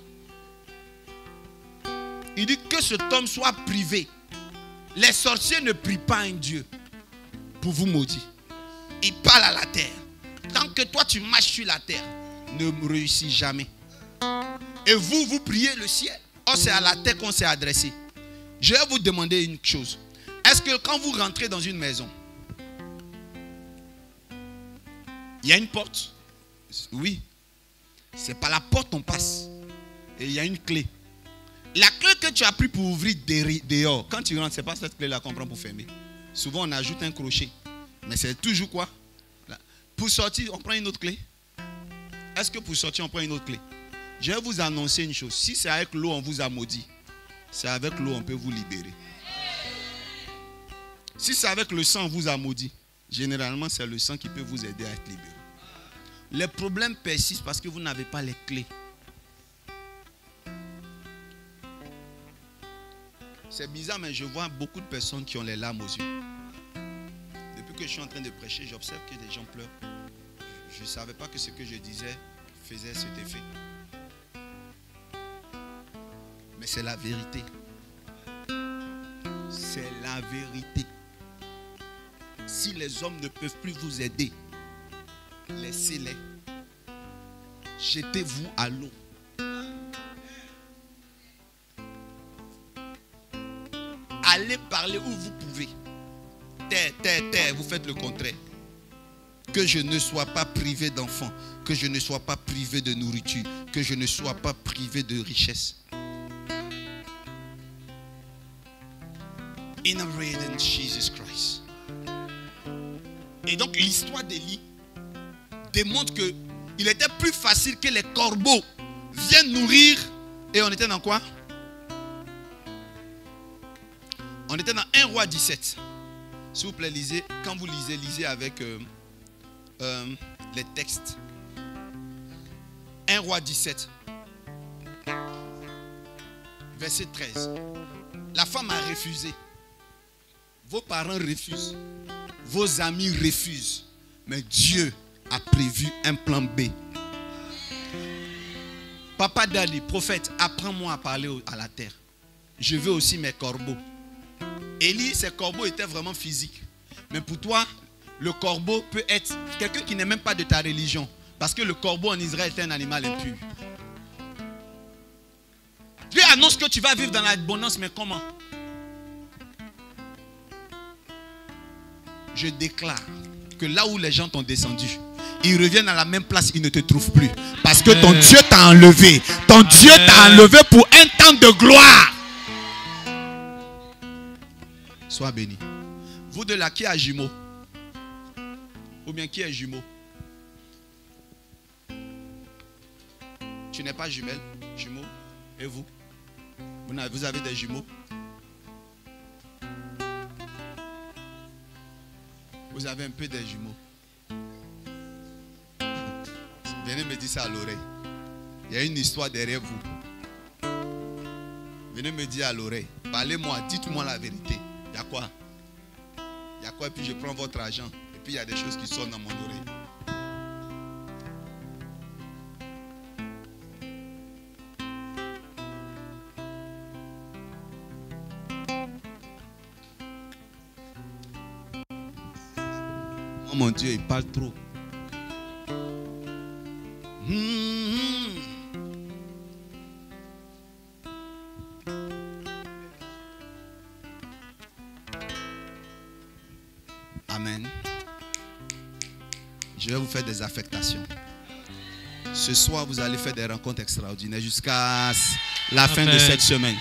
Il dit que cet homme soit privé. Les sorciers ne prient pas un Dieu pour vous maudire. Ils parlent à la terre. Tant que toi tu marches sur la terre, ne réussis jamais. Et vous, vous priez le ciel. Or, c'est à la terre qu'on s'est adressé. Je vais vous demander une chose. Est-ce que quand vous rentrez dans une maison, il y a une porte? Oui. C'est par la porte qu'on passe. Et il y a une clé. La clé que tu as pris pour ouvrir dehors, quand tu rentres, ce n'est pas cette clé-là qu'on prend pour fermer. Souvent, on ajoute un crochet. Mais c'est toujours quoi? Pour sortir, on prend une autre clé. Est-ce que pour sortir, on prend une autre clé? Je vais vous annoncer une chose. Si c'est avec l'eau, on vous a maudit. C'est avec l'eau, on peut vous libérer. Si c'est avec le sang, on vous a maudit. Généralement, c'est le sang qui peut vous aider à être libéré. Les problèmes persistent parce que vous n'avez pas les clés. C'est bizarre, mais je vois beaucoup de personnes qui ont les larmes aux yeux. Depuis que je suis en train de prêcher, j'observe que des gens pleurent. Je ne savais pas que ce que je disais faisait cet effet. Mais c'est la vérité. C'est la vérité. Si les hommes ne peuvent plus vous aider, laissez-les. Jetez-vous à l'eau. Allez parler où vous pouvez. Terre, terre, terre, vous faites le contraire. Que je ne sois pas privé d'enfants, que je ne sois pas privé de nourriture, que je ne sois pas privé de richesse. In a in Jesus Christ. Et donc l'histoire d'Élie démontre que il était plus facile que les corbeaux viennent nourrir. Et on était dans quoi? On était dans 1 Roi 17. S'il vous plaît, lisez. Quand vous lisez, lisez avec les textes. 1 Roi 17. Verset 13. La femme a refusé. Vos parents refusent. Vos amis refusent. Mais Dieu a prévu un plan B. Papa Dali, prophète, apprends-moi à parler à la terre. Je veux aussi mes corbeaux. Élie, ses corbeaux étaient vraiment physiques. Mais pour toi, le corbeau peut être quelqu'un qui n'est même pas de ta religion. Parce que le corbeau en Israël est un animal impur. Dieu annonce que tu vas vivre dans l'abondance, mais comment? Je déclare que là où les gens t'ont descendu, ils reviennent à la même place, ils ne te trouvent plus. Parce que ton Dieu t'a enlevé. Ton Dieu t'a enlevé pour un temps de gloire. Sois béni. Vous de là, qui a jumeau? Ou bien qui est jumeau? Tu n'es pas jumelle, jumeau? Et vous? Vous avez des jumeaux? Vous avez un peu des jumeaux. Venez me dire ça à l'oreille. Il y a une histoire derrière vous. Venez me dire à l'oreille. Parlez-moi, dites-moi la vérité. Il y a quoi? Il y a quoi? Et puis je prends votre argent. Et puis il y a des choses qui sonnent dans mon oreille. Oh mon Dieu, il parle trop. Amen. Je vais vous faire des affectations. Ce soir, vous allez faire des rencontres extraordinaires jusqu'à la fin de cette semaine.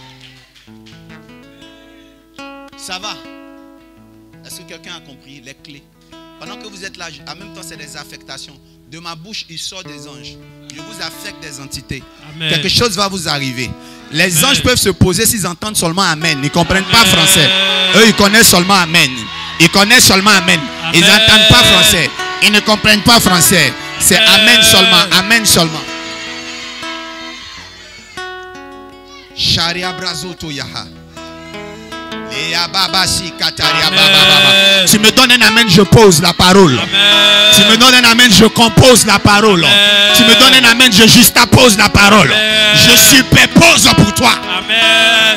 Ça va? Est-ce que quelqu'un a compris les clés? Pendant que vous êtes là, en même temps, c'est des affectations. De ma bouche, il sort des anges. Je vous affecte des entités. Amen. Quelque chose va vous arriver. Les anges peuvent se poser s'ils entendent seulement Amen. Ils ne comprennent pas français. Eux, ils connaissent seulement Amen. Ils connaissent seulement Amen. Ils n'entendent pas français. Ils ne comprennent pas français. C'est Amen seulement. Amen seulement. Sharia brazoto yaha. Tu me donnes un amen, je pose la parole. Amen. Tu me donnes un amen, je compose la parole. Amen. Tu me donnes un amen, je justapose la parole. Amen. Je superpose pour toi. Amen.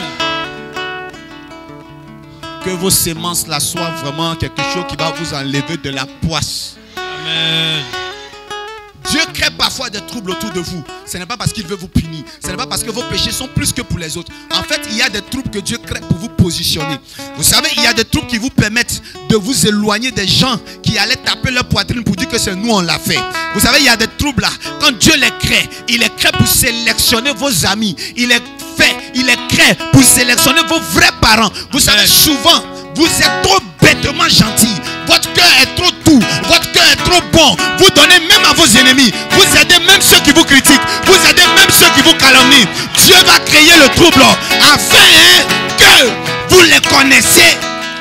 Que vos semences là soient vraiment quelque chose qui va vous enlever de la poisse. Amen. Dieu crée parfois des troubles autour de vous. Ce n'est pas parce qu'il veut vous punir. Ce n'est pas parce que vos péchés sont plus que pour les autres. En fait, il y a des troubles que Dieu crée pour vous positionner. Vous savez, il y a des troubles qui vous permettent de vous éloigner des gens qui allaient taper leur poitrine pour dire que c'est nous on l'a fait. Vous savez, il y a des troubles là. Quand Dieu les crée, il les crée pour sélectionner vos amis. Il les crée pour sélectionner vos vrais parents. Vous savez, souvent, vous êtes trop bêtement gentils. Votre cœur est trop doux. Votre cœur est trop bon. Vous donnez même à vos ennemis. Vous aidez même ceux qui vous critiquent. Vous aidez même ceux qui vous calomnient. Dieu va créer le trouble afin que vous les connaissez.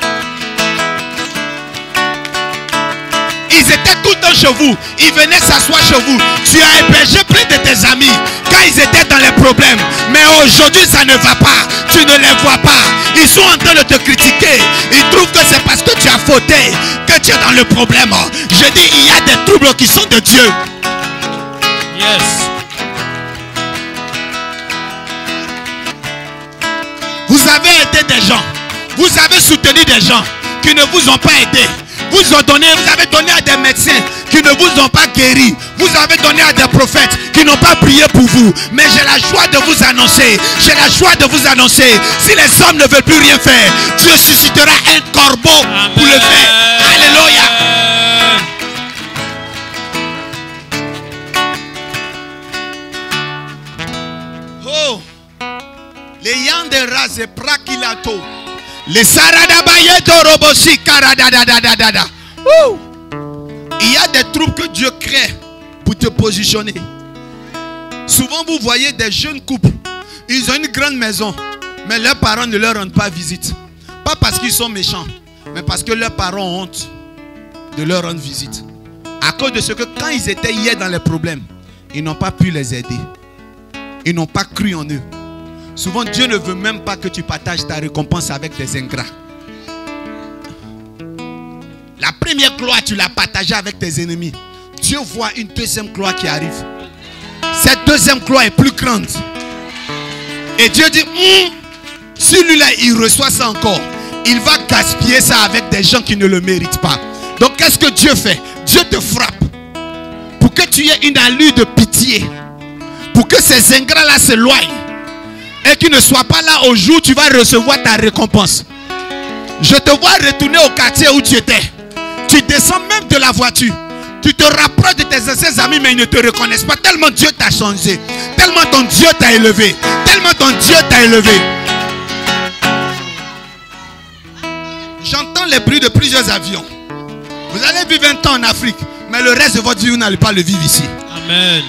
Ils étaient tout le temps chez vous. Ils venaient s'asseoir chez vous. Tu as hébergé plein de tes amis quand ils étaient dans les problèmes. Mais aujourd'hui, ça ne va pas. Tu ne les vois pas. Ils sont en train de te critiquer. Ils trouvent que c'est parce que tu as fauté que tu es dans le problème. Je dis, il y a des troubles qui sont de Dieu. Yes. Vous avez aidé des gens. Vous avez soutenu des gens qui ne vous ont pas aidé. Vous avez donné à des médecins qui ne vous ont pas guéri. Vous avez donné à des prophètes qui n'ont pas prié pour vous. Mais j'ai la joie de vous annoncer. J'ai la joie de vous annoncer. Si les hommes ne veulent plus rien faire, Dieu suscitera un corbeau. Amen. Pour le faire. Alléluia. Oh. Les yandera ze prakilato. Les saradabayeto robosi karadadadadada. Il y a des troubles que Dieu crée pour te positionner. Souvent vous voyez des jeunes couples. Ils ont une grande maison, mais leurs parents ne leur rendent pas visite. pas parce qu'ils sont méchants, mais parce que leurs parents ont honte de leur rendre visite. À cause de ce que quand ils étaient hier dans les problèmes, ils n'ont pas pu les aider. Ils n'ont pas cru en eux. Souvent, Dieu ne veut même pas que tu partages ta récompense avec des ingrats. La première gloire, tu l'as partagée avec tes ennemis. Dieu voit une deuxième gloire qui arrive. Cette deuxième gloire est plus grande. Et Dieu dit, si lui-là, il reçoit ça encore, il va gaspiller ça avec des gens qui ne le méritent pas. Donc, qu'est-ce que Dieu fait? Dieu te frappe pour que tu aies une allure de pitié, pour que ces ingrats-là s'éloignent et qu'ils ne soient pas là au jour où tu vas recevoir ta récompense. Je te vois retourner au quartier où tu étais. Tu descends même de la voiture. Tu te rapproches de tes anciens amis, mais ils ne te reconnaissent pas. Tellement Dieu t'a changé. Tellement ton Dieu t'a élevé. Tellement ton Dieu t'a élevé. J'entends les bruits de plusieurs avions. Vous allez vivre un temps en Afrique, mais le reste de votre vie, vous n'allez pas le vivre ici. Amen.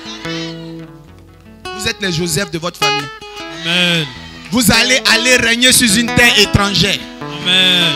Vous êtes les Joseph de votre famille. Amen. Vous allez régner sur une terre étrangère. Amen.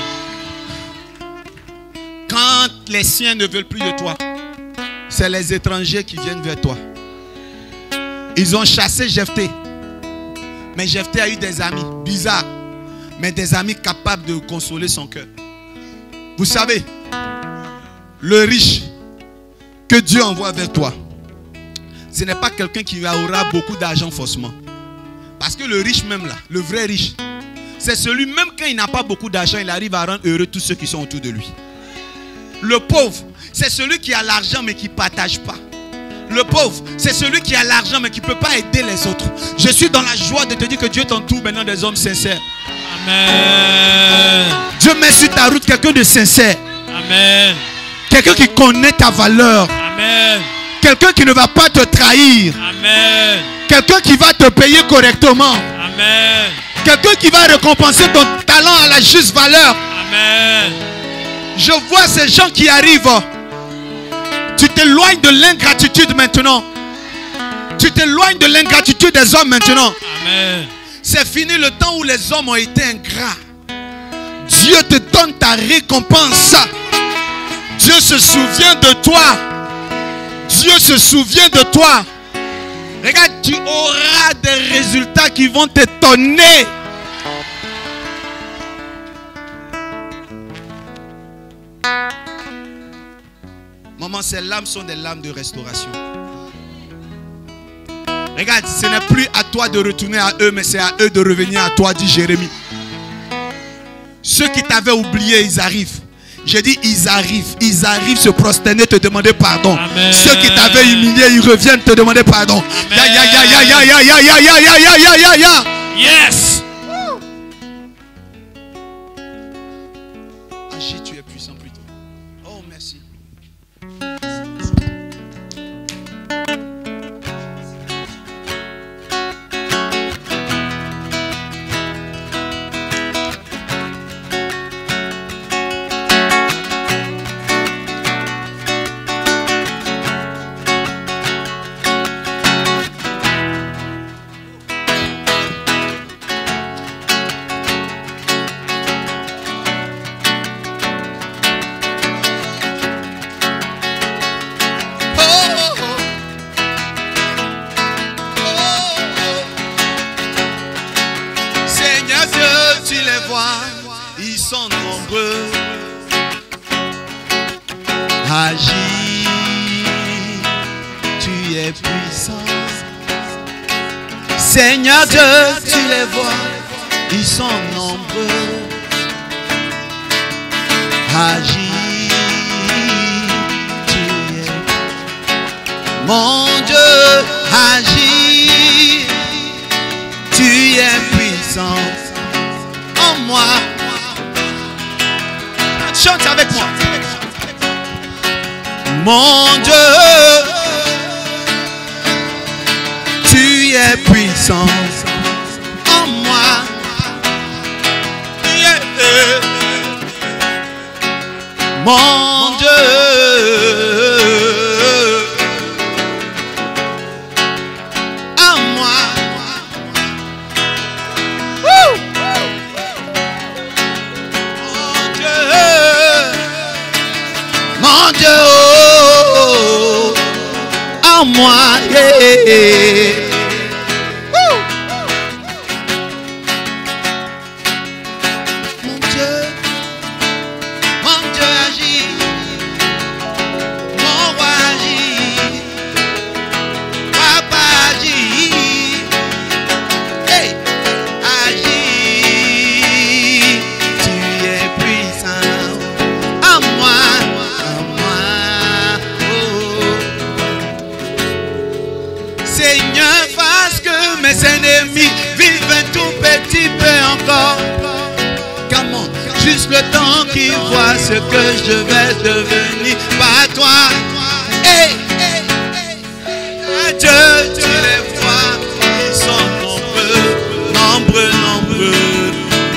Quand les siens ne veulent plus de toi, c'est les étrangers qui viennent vers toi. Ils ont chassé Jephthé. Mais Jephthé a eu des amis bizarres, mais des amis capables de consoler son cœur. Vous savez, le riche que Dieu envoie vers toi, ce n'est pas quelqu'un qui aura beaucoup d'argent forcément. Parce que le riche même là, le vrai riche, c'est celui même quand il n'a pas beaucoup d'argent, il arrive à rendre heureux tous ceux qui sont autour de lui. Le pauvre, c'est celui qui a l'argent mais qui ne partage pas. Le pauvre, c'est celui qui a l'argent mais qui ne peut pas aider les autres. Je suis dans la joie de te dire que Dieu t'entoure maintenant des hommes sincères. Amen. Dieu met sur ta route quelqu'un de sincère. Amen. Quelqu'un qui connaît ta valeur. Amen. Quelqu'un qui ne va pas te trahir. Amen. Quelqu'un qui va te payer correctement. Amen. Quelqu'un qui va récompenser ton talent à la juste valeur. Amen. Je vois ces gens qui arrivent. Tu t'éloignes de l'ingratitude maintenant. Tu t'éloignes de l'ingratitude des hommes maintenant. Amen. C'est fini le temps où les hommes ont été ingrats. Dieu te donne ta récompense. Dieu se souvient de toi. Dieu se souvient de toi. Regarde, tu auras des résultats qui vont t'étonner. Maman, ces larmes sont des larmes de restauration. Regarde, ce n'est plus à toi de retourner à eux, mais c'est à eux de revenir à toi, dit Jérémie. Ceux qui t'avaient oublié, ils arrivent. J'ai dit, ils arrivent se prosterner, te demander pardon. Amen. Ceux qui t'avaient humilié, ils reviennent te demander pardon. Amen. Yes. Agis, tu es puissant plutôt. Oh, merci. Ils sont nombreux. Agis, tu es puissant. Seigneur Dieu, tu les vois, ils sont nombreux. Agis, tu es mon Dieu. Agis, tu es puissant. En moi. Chante avec moi. Mon Dieu, tu es puissant en moi. Yeah. Mon Dieu, en moi. Woo. en moi. Yeah. Mon Dieu agit, mon roi agit, papa agit, hey, agit, tu es puissant, en moi, oh. Seigneur, fasse que mes ennemis vivent un tout petit peu encore. Comment? Juste le temps qu'ils voient ce que je vais devenir par toi. Hey, hey, hey, hey. Dieu, tu les vois, ils sont nombreux, nombreux, nombreux.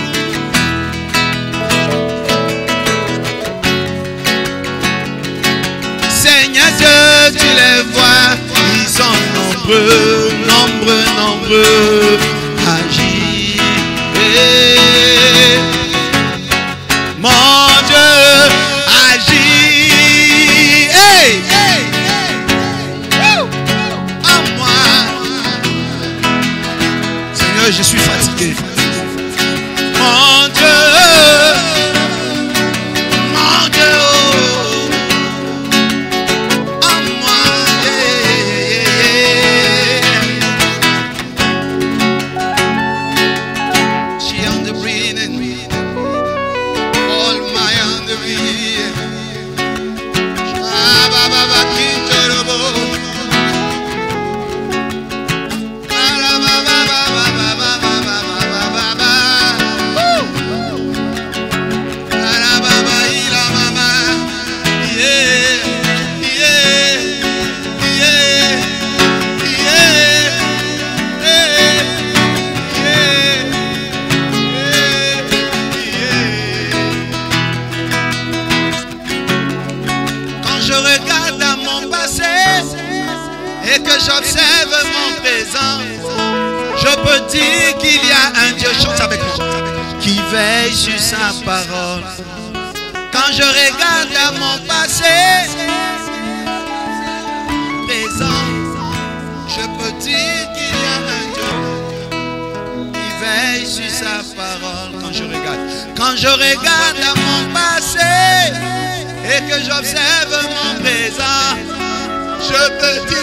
Seigneur Dieu, tu les vois, ils sont nombreux, nombreux, nombreux. Agis. Hey. Mon Dieu agit, hey, hey, hey. En moi. Seigneur, je suis fatigué. Mon Dieu, mon Dieu, en moi. She on the breathing. J'observe mon présent, je peux dire qu'il y a un Dieu, chante avec moi, qui veille sur sa parole. Quand je regarde à mon passé, présent, je peux dire qu'il y a un Dieu qui veille sur sa parole. Quand je regarde à mon passé et que j'observe mon présent, je peux dire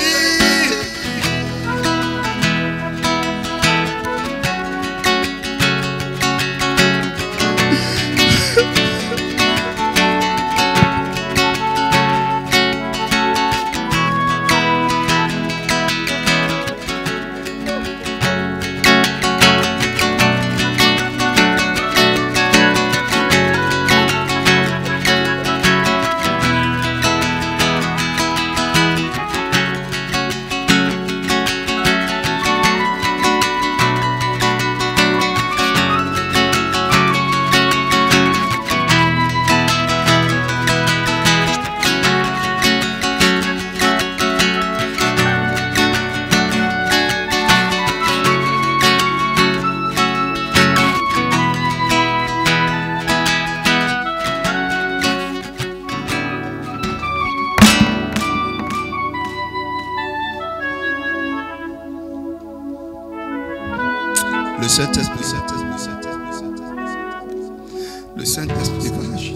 le Saint-Esprit va agir.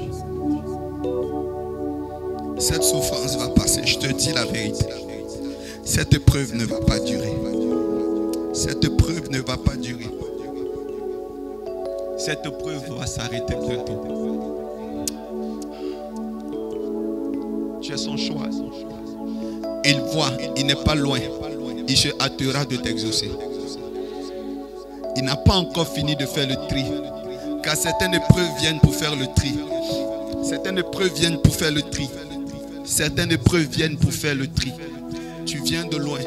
Cette souffrance va passer, je te dis la vérité. Cette épreuve ne va pas durer. Cette épreuve ne va pas durer. Cette épreuve va s'arrêter bientôt. Tu as son choix. Il voit, il n'est pas loin. Il se hâtera de t'exaucer. Il n'a pas encore fini de faire le tri. Car certaines épreuves viennent pour faire le tri. Certaines épreuves viennent pour faire le tri. Certaines épreuves viennent pour faire le tri. Tu viens de loin.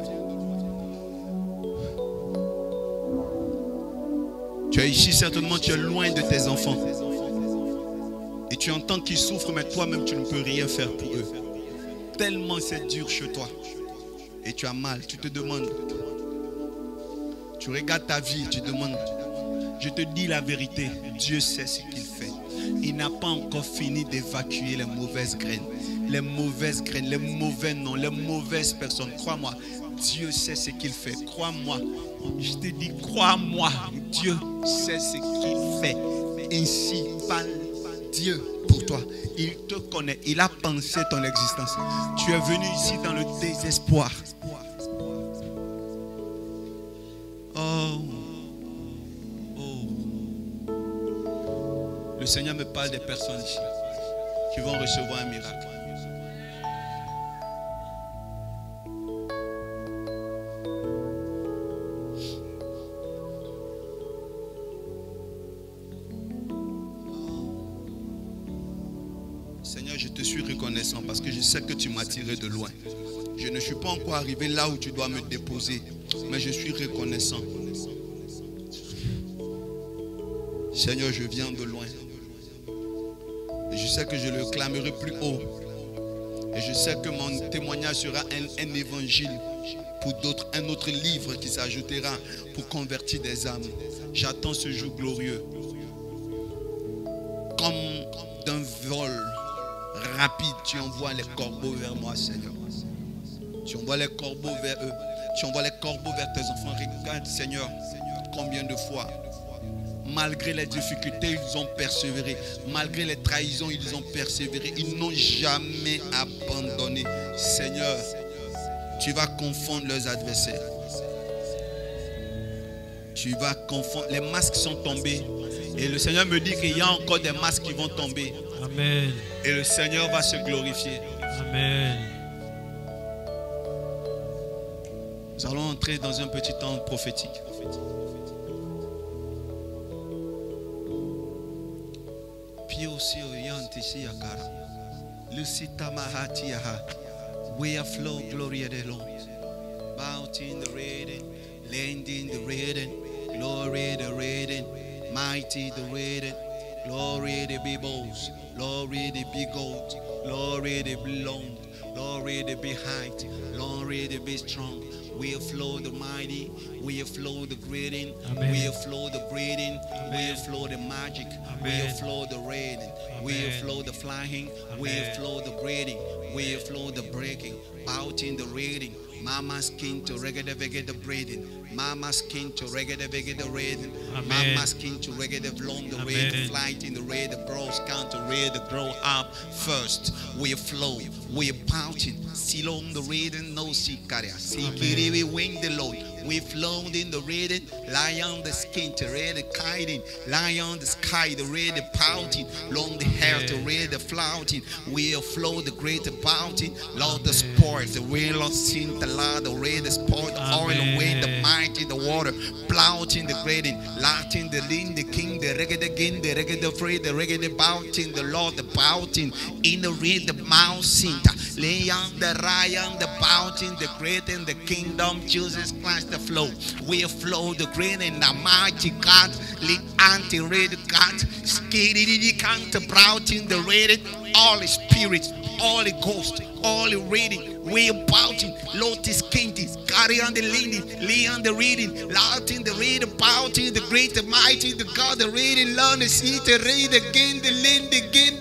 Tu es ici, certainement tu es loin de tes enfants. Et tu entends qu'ils souffrent, mais toi-même tu ne peux rien faire pour eux. Tellement c'est dur chez toi. Et tu as mal, tu te demandes. Tu regardes ta vie, tu demandes. Je te dis la vérité, Dieu sait ce qu'il fait. Il n'a pas encore fini d'évacuer les mauvaises graines. Les mauvaises graines, les mauvais noms, les mauvaises personnes. Crois-moi, Dieu sait ce qu'il fait. Crois-moi. Je te dis, crois-moi. Dieu sait ce qu'il fait. Ainsi parle Dieu pour toi. Il te connaît. Il a pensé ton existence. Tu es venu ici dans le désespoir. Oh. Le Seigneur me parle des personnes ici qui vont recevoir un miracle. Seigneur, je te suis reconnaissant parce que je sais que tu m'as tiré de loin. Je ne suis pas encore arrivé là où tu dois me déposer, mais je suis reconnaissant. Seigneur, je viens de loin. Et je sais que je le clamerai plus haut. Et je sais que mon témoignage sera un évangile pour d'autres, un autre livre qui s'ajoutera pour convertir des âmes. J'attends ce jour glorieux. Comme d'un vol rapide, tu envoies les corbeaux vers moi, Seigneur. Tu envoies les corbeaux vers eux. Tu envoies les corbeaux vers tes enfants. Regarde, Seigneur, combien de fois, malgré les difficultés, ils ont persévéré. Malgré les trahisons, ils ont persévéré. Ils n'ont jamais abandonné. Seigneur, tu vas confondre leurs adversaires. Tu vas confondre. Les masques sont tombés. Et le Seigneur me dit qu'il y a encore des masques qui vont tomber. Amen. Et le Seigneur va se glorifier. Amen. Nous allons entrer dans un petit temps prophétique. We are flow, glory of the Lord. Bout in the reading, land in the reading, glory the reading, mighty the reading, glory the big bows, glory the big gold, glory the big long, glory the big height, glory the big strong. We flow the mighty, we flow the greeting, we flow the breathing, we flow the magic, we flow the reading, we flow the flying, we flow the breathing, we flow the breaking, out in the reading. Mama's skin to regular the breathing. Mama's skin to regular the reading. Mama's skin to regular long the red flight in the red, the bros count to red, the grow up first. We flow, we pouting, still on the reading, no sikaria. See, we wing the Lord. We flown in the reading, lie on the skin to read the kiting, lie on the sky, the red the pouting, long the hair to read the flouting. We flow the great pouting, Lord the sport, the real sin, the Lord the red the sport, oil away the mighty, the water, plouting the grading, Latin the lean, the king, the reggae again, the reggae the free, the reggae the pouting, the Lord the pouting, in the read the mousing, lay on the Ryan, the pouting, the great and the kingdom, Jesus Christ. The flow, we flow the green and the mighty God, lead anti-red God, skiddy count the proud in the red, all the spirits, all the ghost, all the reading, we pouting, lotus kinties, carry on the leading, lay on the reading, loud in the reading, pouting, the great, the mighty, the God, the reading, learn to see, the read again, the land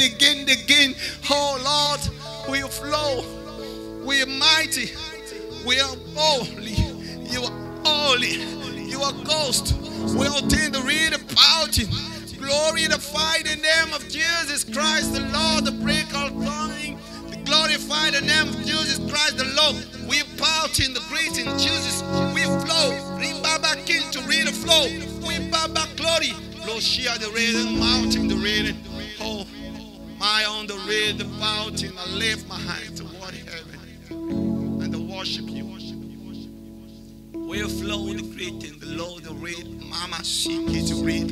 again, oh Lord, we flow, we are mighty, we are holy. You are holy. You are ghost. We obtain the read of pouting. Glorify the name of Jesus Christ, the Lord, the break all thing. Glorify the name of Jesus Christ, the Lord. We pout in the great in Jesus. We flow. Bring Baba King to read the flow. We Baba glory. Lord, share the reading, mountain the reading. Oh, my on the read, the pouting. I lift my hands toward heaven and to worship you. We flow the great in the Lord, the red, Mama seek it to read.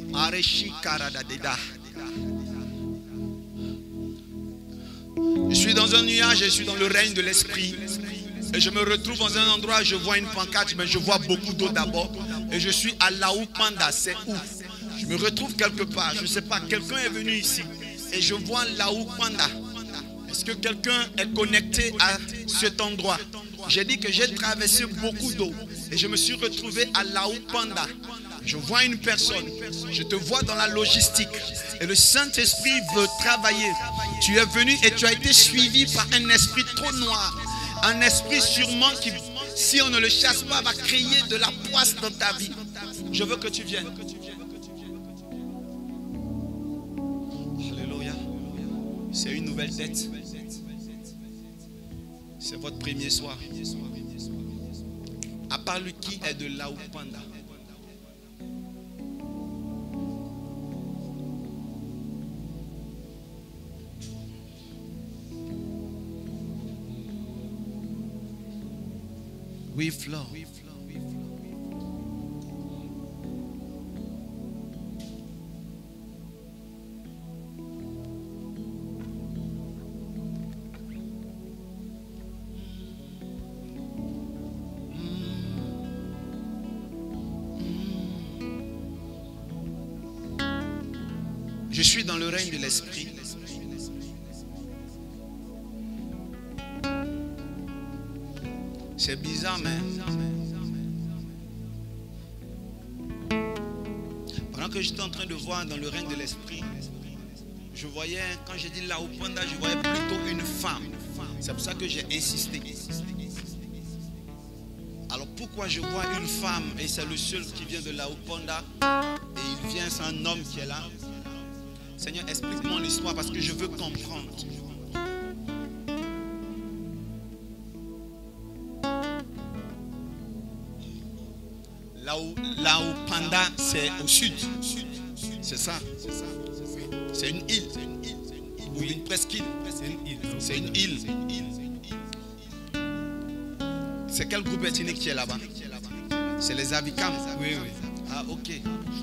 Je suis dans un nuage, je suis dans le règne de l'esprit. Et je me retrouve dans un endroit, je vois une pancarte, mais je vois beaucoup d'eau d'abord. Et je suis à Laou Panda, c'est où? Je me retrouve quelque part, je ne sais pas, quelqu'un est venu ici. Et je vois Laou Panda. Est-ce que quelqu'un est connecté à cet endroit? J'ai dit que j'ai traversé beaucoup d'eau et je me suis retrouvé à Laou Panda. Je vois une personne. Je te vois dans la logistique. Et le Saint-Esprit veut travailler. Tu es venu et tu as été suivi par un esprit trop noir. Un esprit sûrement qui, si on ne le chasse pas, va créer de la poisse dans ta vie. Je veux que tu viennes. Alléluia. C'est une nouvelle tête. C'est votre premier soir. À part lui qui est de Laupanda. Oui, Flore. Je suis dans le règne de l'esprit. C'est bizarre, mais pendant que j'étais en train de voir dans le règne de l'esprit, je voyais, quand j'ai dit Laupanda, je voyais plutôt une femme. C'est pour ça que j'ai insisté. Alors pourquoi je vois une femme et c'est le seul qui vient de Laupanda et il vient, c'est un homme qui est là? Seigneur, explique-moi l'histoire parce que je veux comprendre. Laupanda, c'est au sud. C'est ça. C'est une île. Ou une presqu'île. C'est une île. C'est quel groupe ethnique qui est là-bas? C'est les Avikam. Oui, oui. Ah, ok.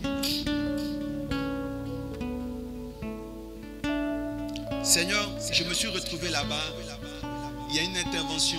Seigneur, je me suis retrouvé là-bas. Il y a une intervention.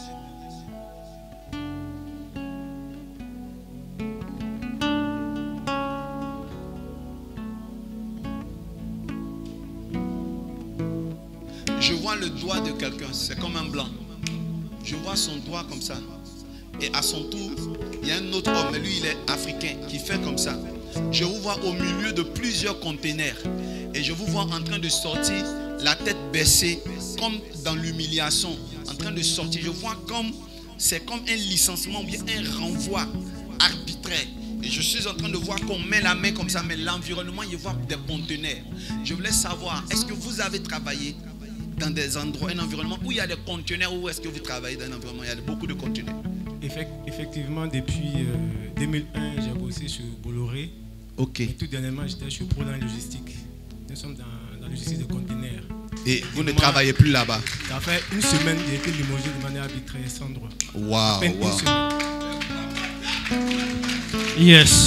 Je vois le doigt de quelqu'un, c'est comme un blanc. Je vois son doigt comme ça. Et à son tour, il y a un autre homme, mais lui il est africain, qui fait comme ça. Je vous vois au milieu de plusieurs containers. Et je vous vois en train de sortir, la tête baissée, comme dans l'humiliation, en train de sortir. Je vois comme, c'est comme un licenciement ou bien un renvoi arbitraire. Et je suis en train de voir qu'on met la main comme ça, mais l'environnement, il voit des conteneurs. Je voulais savoir, est-ce que vous avez travaillé dans des endroits, un environnement où il y a des conteneurs, ou est-ce que vous travaillez dans un environnement où il y a beaucoup de conteneurs? Effectivement, depuis 2001, j'ai bossé sur Bolloré. Ok. Et tout dernièrement, j'étais sur Proline Logistique. Nous sommes dans la logistique de conteneurs. Et vous ne travaillez plus là-bas? Ça fait une semaine que j'ai été limogé de manière arbitraire sans droit. Waouh, wow. Yes.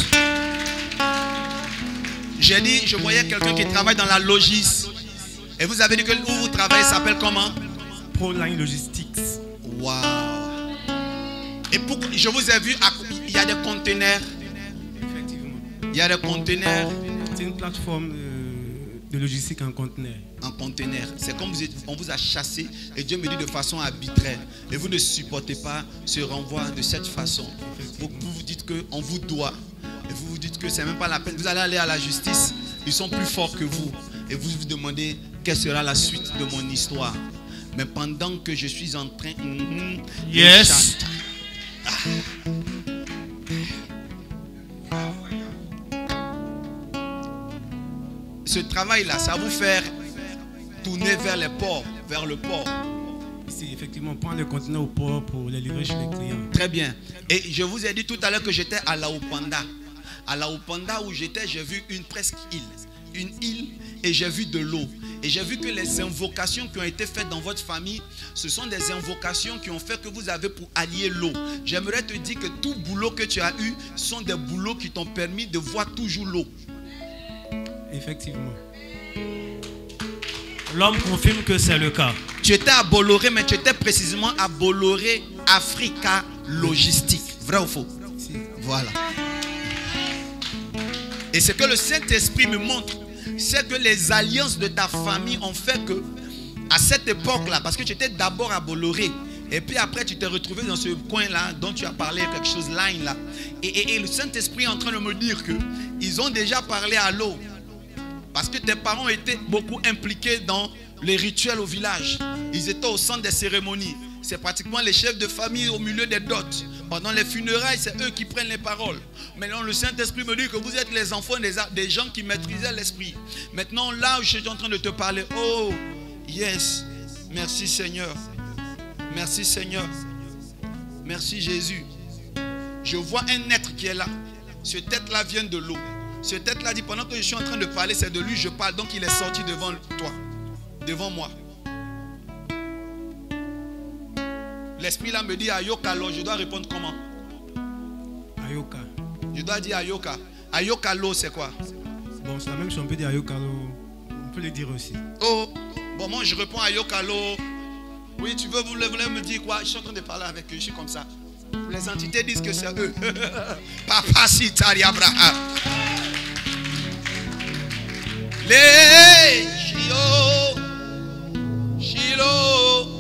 J'ai dit, je voyais quelqu'un qui travaille dans la logistique. Et vous avez dit que où vous travaillez s'appelle comment? Proline Logistics. Waouh. Et pourquoi je vous ai vu, il y a des conteneurs. Effectivement. Il y a des conteneurs. C'est une plateforme de logistique en conteneur. En conteneur. C'est comme on vous a chassé et Dieu me dit de façon arbitraire. Et vous ne supportez pas ce renvoi de cette façon. Vous vous dites qu'on vous doit. Et vous vous dites que c'est même pas la peine. Vous allez aller à la justice. Ils sont plus forts que vous. Et vous vous demandez quelle sera la suite de mon histoire. Mais pendant que je suis en train Yes. Ce travail-là, ça va vous faire tourner vers les ports, vers le port. Ici, effectivement, prendre les conteneurs au port pour les livrer chez les clients. Très bien. Et je vous ai dit tout à l'heure que j'étais à Laupanda. À Laupanda où j'étais, j'ai vu une presqu'île. Une île et j'ai vu de l'eau. Et j'ai vu que les invocations qui ont été faites dans votre famille, ce sont des invocations qui ont fait que vous avez pour allier l'eau. J'aimerais te dire que tout boulot que tu as eu sont des boulots qui t'ont permis de voir toujours l'eau. Effectivement. L'homme confirme que c'est le cas. Tu étais à Bolloré, mais tu étais précisément à Bolloré Africa Logistique. Vrai ou faux? Si. Voilà. Et ce que le Saint-Esprit me montre, c'est que les alliances de ta famille ont fait que, à cette époque-là, parce que tu étais d'abord à Bolloré, Et puis après, tu t'es retrouvé dans ce coin-là dont tu as parlé, quelque chose line là. Et le Saint-Esprit est en train de me dire que ils ont déjà parlé à l'eau. Parce que tes parents étaient beaucoup impliqués dans les rituels au village. Ils étaient au centre des cérémonies. C'est pratiquement les chefs de famille au milieu des dots. Pendant les funérailles, c'est eux qui prennent les paroles. Maintenant, le Saint-Esprit me dit que vous êtes les enfants des gens qui maîtrisaient l'esprit. Maintenant, là où je suis en train de te parler, oh, yes, merci Seigneur. Merci Seigneur. Merci Jésus. Je vois un être qui est là. Ce tête-là vient de l'eau. Ce tête-là dit, pendant que je suis en train de parler, c'est de lui je parle. Donc il est sorti devant toi, devant moi. L'esprit là me dit Ayoka, alors je dois répondre comment? Ayoka. Je dois dire Ayoka. Ayoka lo c'est quoi? Bon, c'est la même chose, on peut dire Ayoka lo. On peut le dire aussi. Oh, bon, moi je réponds Ayoka lo. Oui, tu veux, vous voulez me dire quoi? Je suis en train de parler avec eux, je suis comme ça. Les entités disent que c'est eux. Papa Sitari Abraham. Les Shilo. Shilo.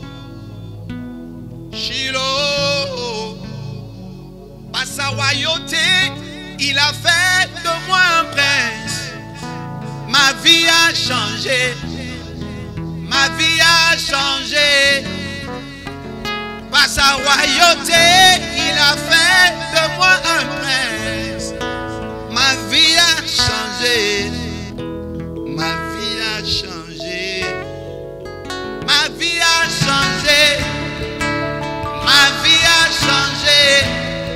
Shilo. Passawayote, il a fait de moi un prince. Ma vie a changé. Ma vie a changé. Par sa royauté, il a fait de moi un prince. Ma vie a changé. Ma vie a changé. Ma vie a changé. Ma vie a changé.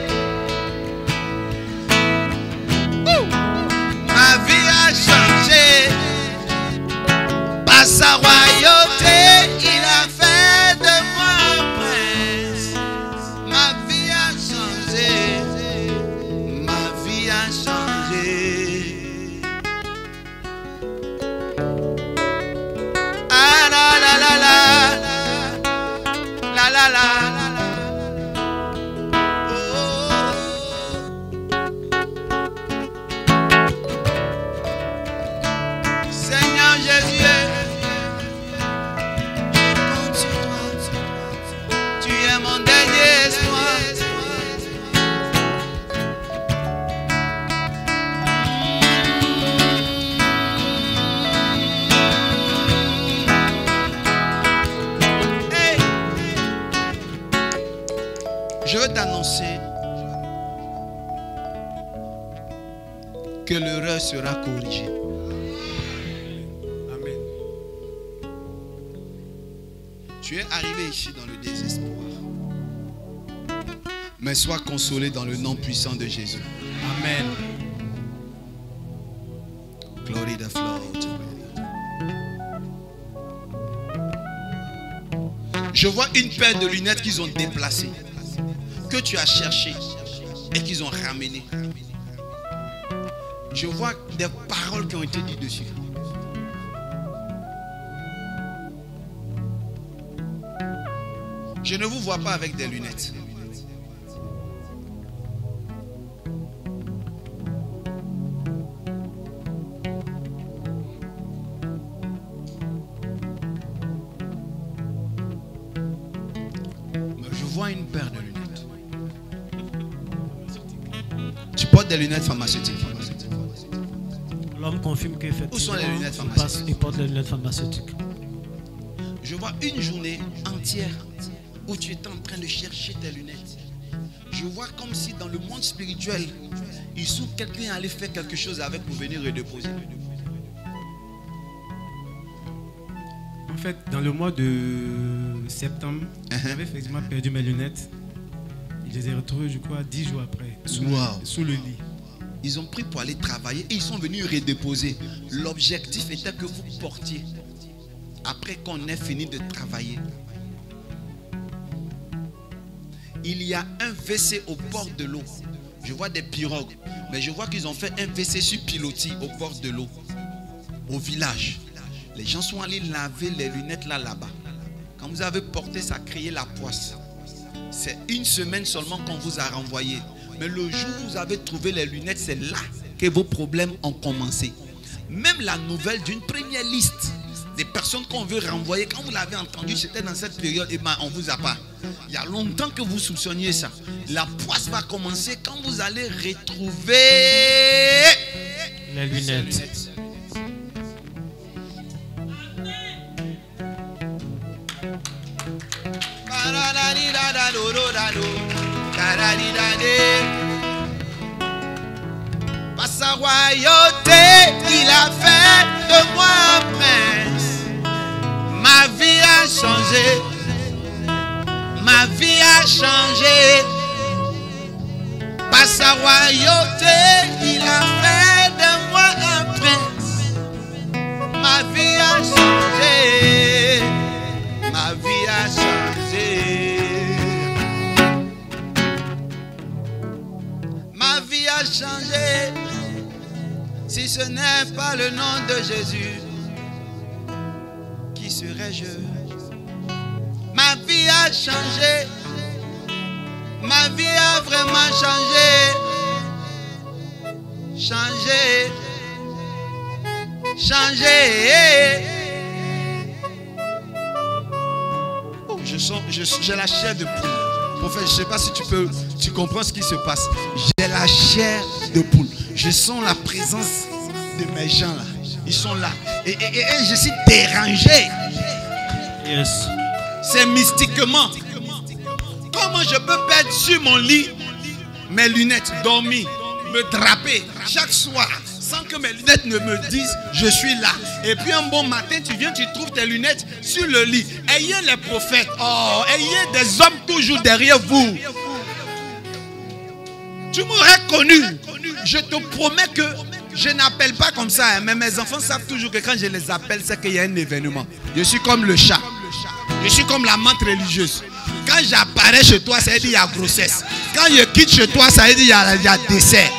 Ma vie a changé. Par sa royauté, il a fait de moi un prince. Ma vie a changé. Ma vie a changé. Ah la la la la. La la la. Je veux t'annoncer que l'erreur sera corrigée. Amen. Tu es arrivé ici dans le désespoir. Mais sois consolé dans le nom puissant de Jésus. Amen. Glory the flow. Je vois une paire de lunettes qu'ils ont déplacées, que tu as cherché et qu'ils ont ramené. Je vois des paroles qui ont été dites dessus. Je ne vous vois pas avec des lunettes. Mais je vois une paire de lunettes. Tu portes des lunettes pharmaceutiques. L'homme confirme qu'effectivement, Où sont les lunettes il pharmaceutiques? porte les lunettes pharmaceutiques. Je vois une journée entière où tu étais en train de chercher tes lunettes. Je vois comme si dans le monde spirituel, il sous quelqu'un allait faire quelque chose avec pour venir redéposer. En fait, dans le mois de septembre, j'avais effectivement perdu mes lunettes. Je les ai retrouvées, je crois, 10 jours après, sous le lit. Ils ont pris pour aller travailler et ils sont venus redéposer. L'objectif était que vous portiez après qu'on ait fini de travailler. Il y a un WC au bord de l'eau. Je vois des pirogues, mais je vois qu'ils ont fait un WC sur pilotis au bord de l'eau, au village. Les gens sont allés laver les lunettes là-bas. Quand vous avez porté, ça a créé la poisse. C'est une semaine seulement qu'on vous a renvoyé. Mais le jour où vous avez trouvé les lunettes, c'est là que vos problèmes ont commencé. Même la nouvelle d'une première liste des personnes qu'on veut renvoyer, quand vous l'avez entendu, c'était dans cette période, et ben on ne vous a pas. Il y a longtemps que vous soupçonniez ça. La poisse va commencer quand vous allez retrouver les lunettes. Par sa royauté, il a fait de moi un prince. Ma vie a changé. Ma vie a changé. Par sa royauté, il a fait de moi un prince. Ma vie a changé. Ma vie a changé. Ma vie a changé. Si ce n'est pas le nom de Jésus, qui serais-je? Ma vie a changé. Ma vie a vraiment changé. Changé. Changé. Oh, j'ai la chair de poule. Prophète, je ne sais pas si tu comprends ce qui se passe. J'ai la chair de poule. Je sens la présence de mes gens là. Ils sont là. Et je suis dérangé. Yes. C'est mystiquement. Comment je peux perdre sur mon lit mes lunettes, dormir, me draper chaque soir sans que mes lunettes ne me disent je suis là. Et puis un bon matin, tu viens, tu trouves tes lunettes sur le lit. Ayez les prophètes. Oh, ayez des hommes toujours derrière vous. Tu m'aurais connu. Je te promets que je n'appelle pas comme ça. Mais mes enfants savent toujours que quand je les appelle, c'est qu'il y a un événement. Je suis comme le chat. Je suis comme la menthe religieuse. Quand j'apparais chez toi, ça veut dire qu'il y a grossesse. Quand je quitte chez toi, ça veut dire qu'il y a décès.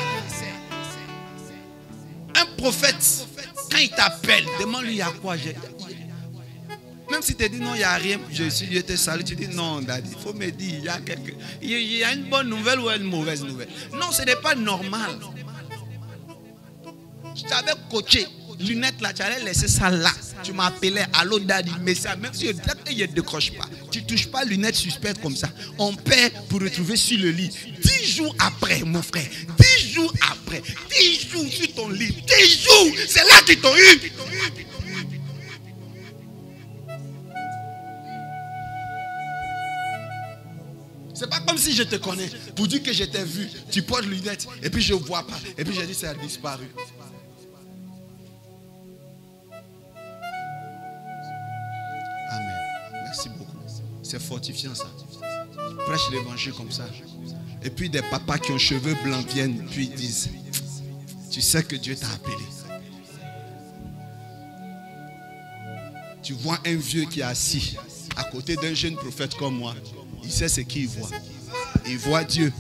Un prophète, quand il t'appelle, demande-lui il y a quoi. Même si tu te dis non, il n'y a rien, je te salue, tu dis non, daddy, il faut me dire, il y a une bonne nouvelle ou une mauvaise nouvelle. Non, ce n'est pas normal. Je t'avais coaché, lunettes là, tu allais laisser ça là. Tu m'appelais, allô daddy, mais ça, même si je ne décroche pas, tu ne touches pas lunettes suspectes comme ça. On paie pour retrouver sur le lit. 10 jours après, mon frère, 10 jours après, 10 jours sur ton lit, 10 jours, c'est là qu'ils t'ont eu. C'est pas comme si je te connais. Pour dire que je t'ai vu, tu portes lunettes et puis je ne vois pas. Et puis j'ai dit ça a disparu. Amen. Merci beaucoup. C'est fortifiant ça. Prêche l'évangile comme ça. Et puis des papas qui ont cheveux blancs viennent puis disent, tu sais que Dieu t'a appelé. Tu vois un vieux qui est assis à côté d'un jeune prophète comme moi. Il sait ce qu'il voit. Il voit Dieu.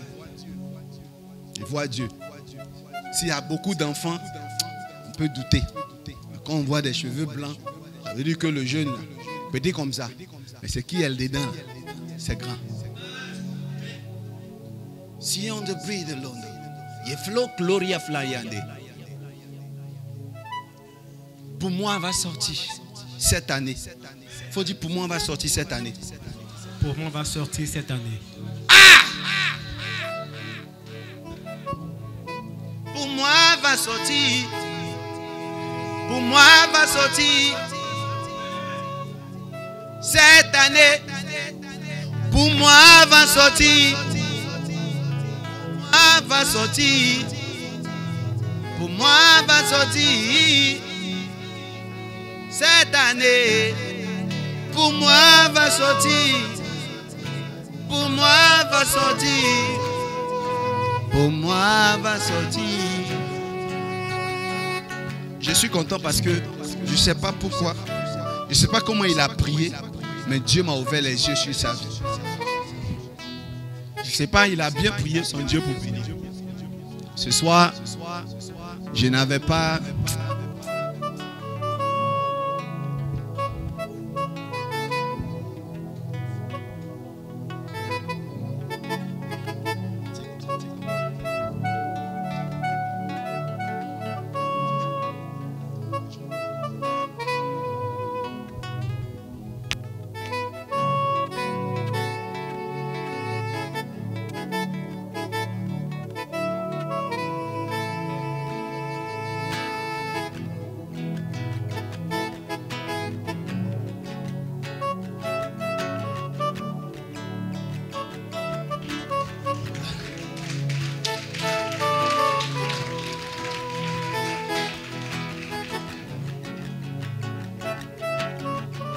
Il voit Dieu. S'il y a beaucoup d'enfants, on peut douter. Mais quand on voit des cheveux blancs, ça veut dire que le jeune, petit comme ça, mais c'est qui est dedans, c'est grand. Si on te brille de Londres, il flow gloria flyande. Pour moi, on va sortir cette année. Il faut dire pour moi, on va sortir cette année. Pour moi, on va sortir cette année. Pour moi, va sortir. Pour moi, va sortir. Cette année. Pour moi, va sortir. Va sortir. Pour moi, va sortir. Cette année. Pour moi, va sortir. Pour moi, va sortir. Pour moi, va sortir. Je suis content parce que je ne sais pas pourquoi. Je ne sais pas comment il a prié. Mais Dieu m'a ouvert les yeux sur sa vie. Je ne sais pas, il a bien prié son Dieu pour bénir. Ce soir, je n'avais pas...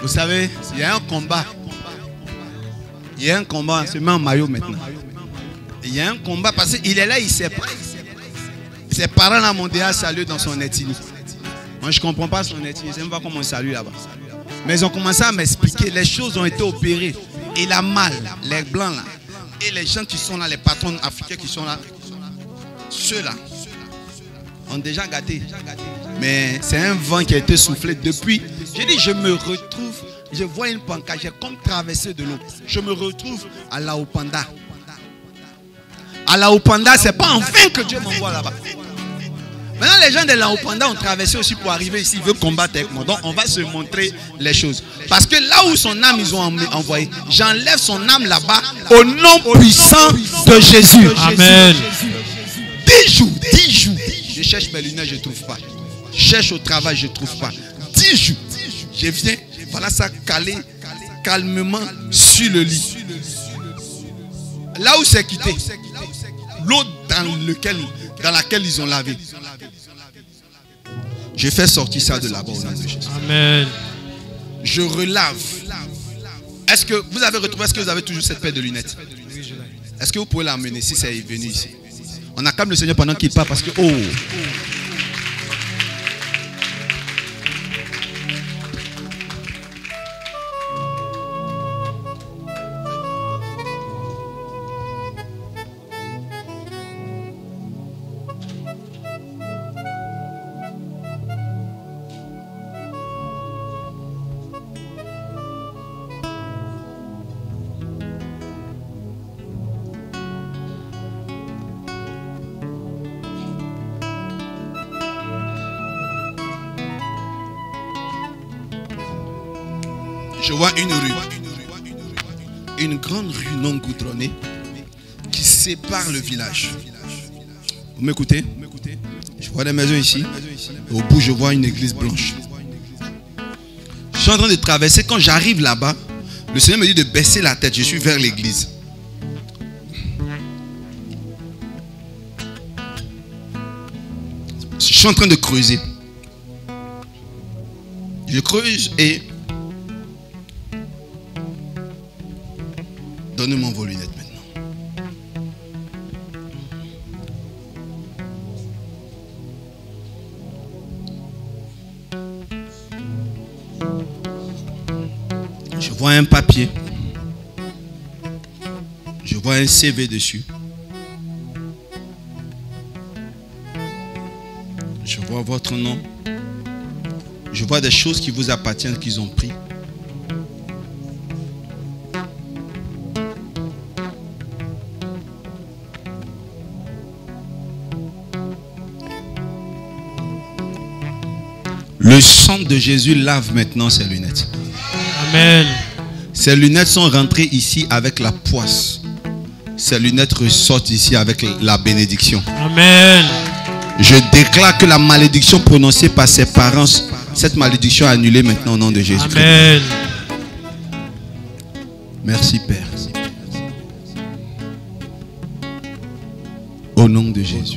Vous savez, il y a un combat. Il y a un combat, c'est même en maillot maintenant. Il y a un combat parce qu'il est là, il sait pas. Ses parents là m'ont déjà salué dans son ethnie. Moi je ne comprends pas son ethnie, je ne sais même pas comment on salue là-bas. Mais ils ont commencé à m'expliquer, les choses ont été opérées. Il a mal, les blancs là. Et les gens qui sont là, les patrons africains qui sont là, ceux-là, ont déjà gâté. Mais c'est un vent qui a été soufflé depuis. J'ai dit, je me retrouve, je vois une pancarte, j'ai comme traversé de l'eau. Je me retrouve à Laopanda. À Laopanda, ce n'est pas enfin que Dieu m'envoie là-bas. Maintenant, les gens de Laopanda ont traversé aussi pour arriver ici. Ils veulent combattre avec moi. Donc, on va se montrer les choses. Parce que là où son âme, ils ont envoyé, j'enlève son âme là-bas au nom puissant de Jésus. Amen. 10 jours. Je cherche mes lunettes, je ne trouve pas. Je cherche au travail, je ne trouve pas. 10 jours. Je viens, voilà ça calé calmement sur le lit. Là où c'est quitté, l'eau dans laquelle ils ont lavé. Je fais sortir ça de là-bas au nom de Jésus. Amen. Je relave. Est-ce que vous avez retrouvé, est-ce que vous avez toujours cette paire de lunettes? Est-ce que vous pouvez l'amener si c'est venu ici? On acclame le Seigneur pendant qu'il part parce que, oh! Je vois une rue, une grande rue non goudronnée qui sépare le village. Vous m'écoutez? Je vois des maisons ici. Au bout, je vois une église blanche. Je suis en train de traverser. Quand j'arrive là-bas, le Seigneur me dit de baisser la tête. Je suis vers l'église. Je suis en train de creuser. Je creuse et... Donnez-moi vos lunettes maintenant. Je vois un papier. Je vois un CV dessus. Je vois votre nom. Je vois des choses qui vous appartiennent qu'ils ont pris. Le sang de Jésus lave maintenant ses lunettes. Amen. Ces lunettes sont rentrées ici avec la poisse. Ces lunettes ressortent ici avec la bénédiction. Amen. Je déclare que la malédiction prononcée par ses parents, cette malédiction est annulée maintenant au nom de Jésus. Amen. Merci Père. Au nom de Jésus.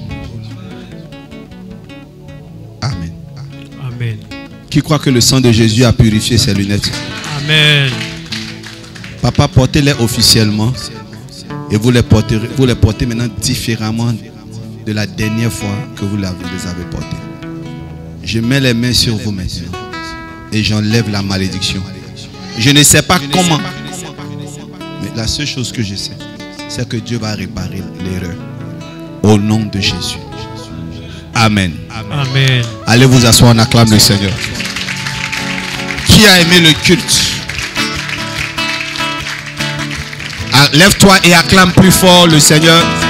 Amen. Amen. Qui croit que le sang de Jésus a purifié ses lunettes? Amen. Papa, portez-les officiellement et vous les portez maintenant différemment de la dernière fois que vous les avez portées. Je mets les mains sur vous maintenant et j'enlève la malédiction. Je ne sais pas comment, mais la seule chose que je sais, c'est que Dieu va réparer l'erreur. Au nom de Jésus. Amen. Amen. Allez vous asseoir, on acclame le Seigneur. Qui a aimé le culte? Lève-toi et acclame plus fort le Seigneur.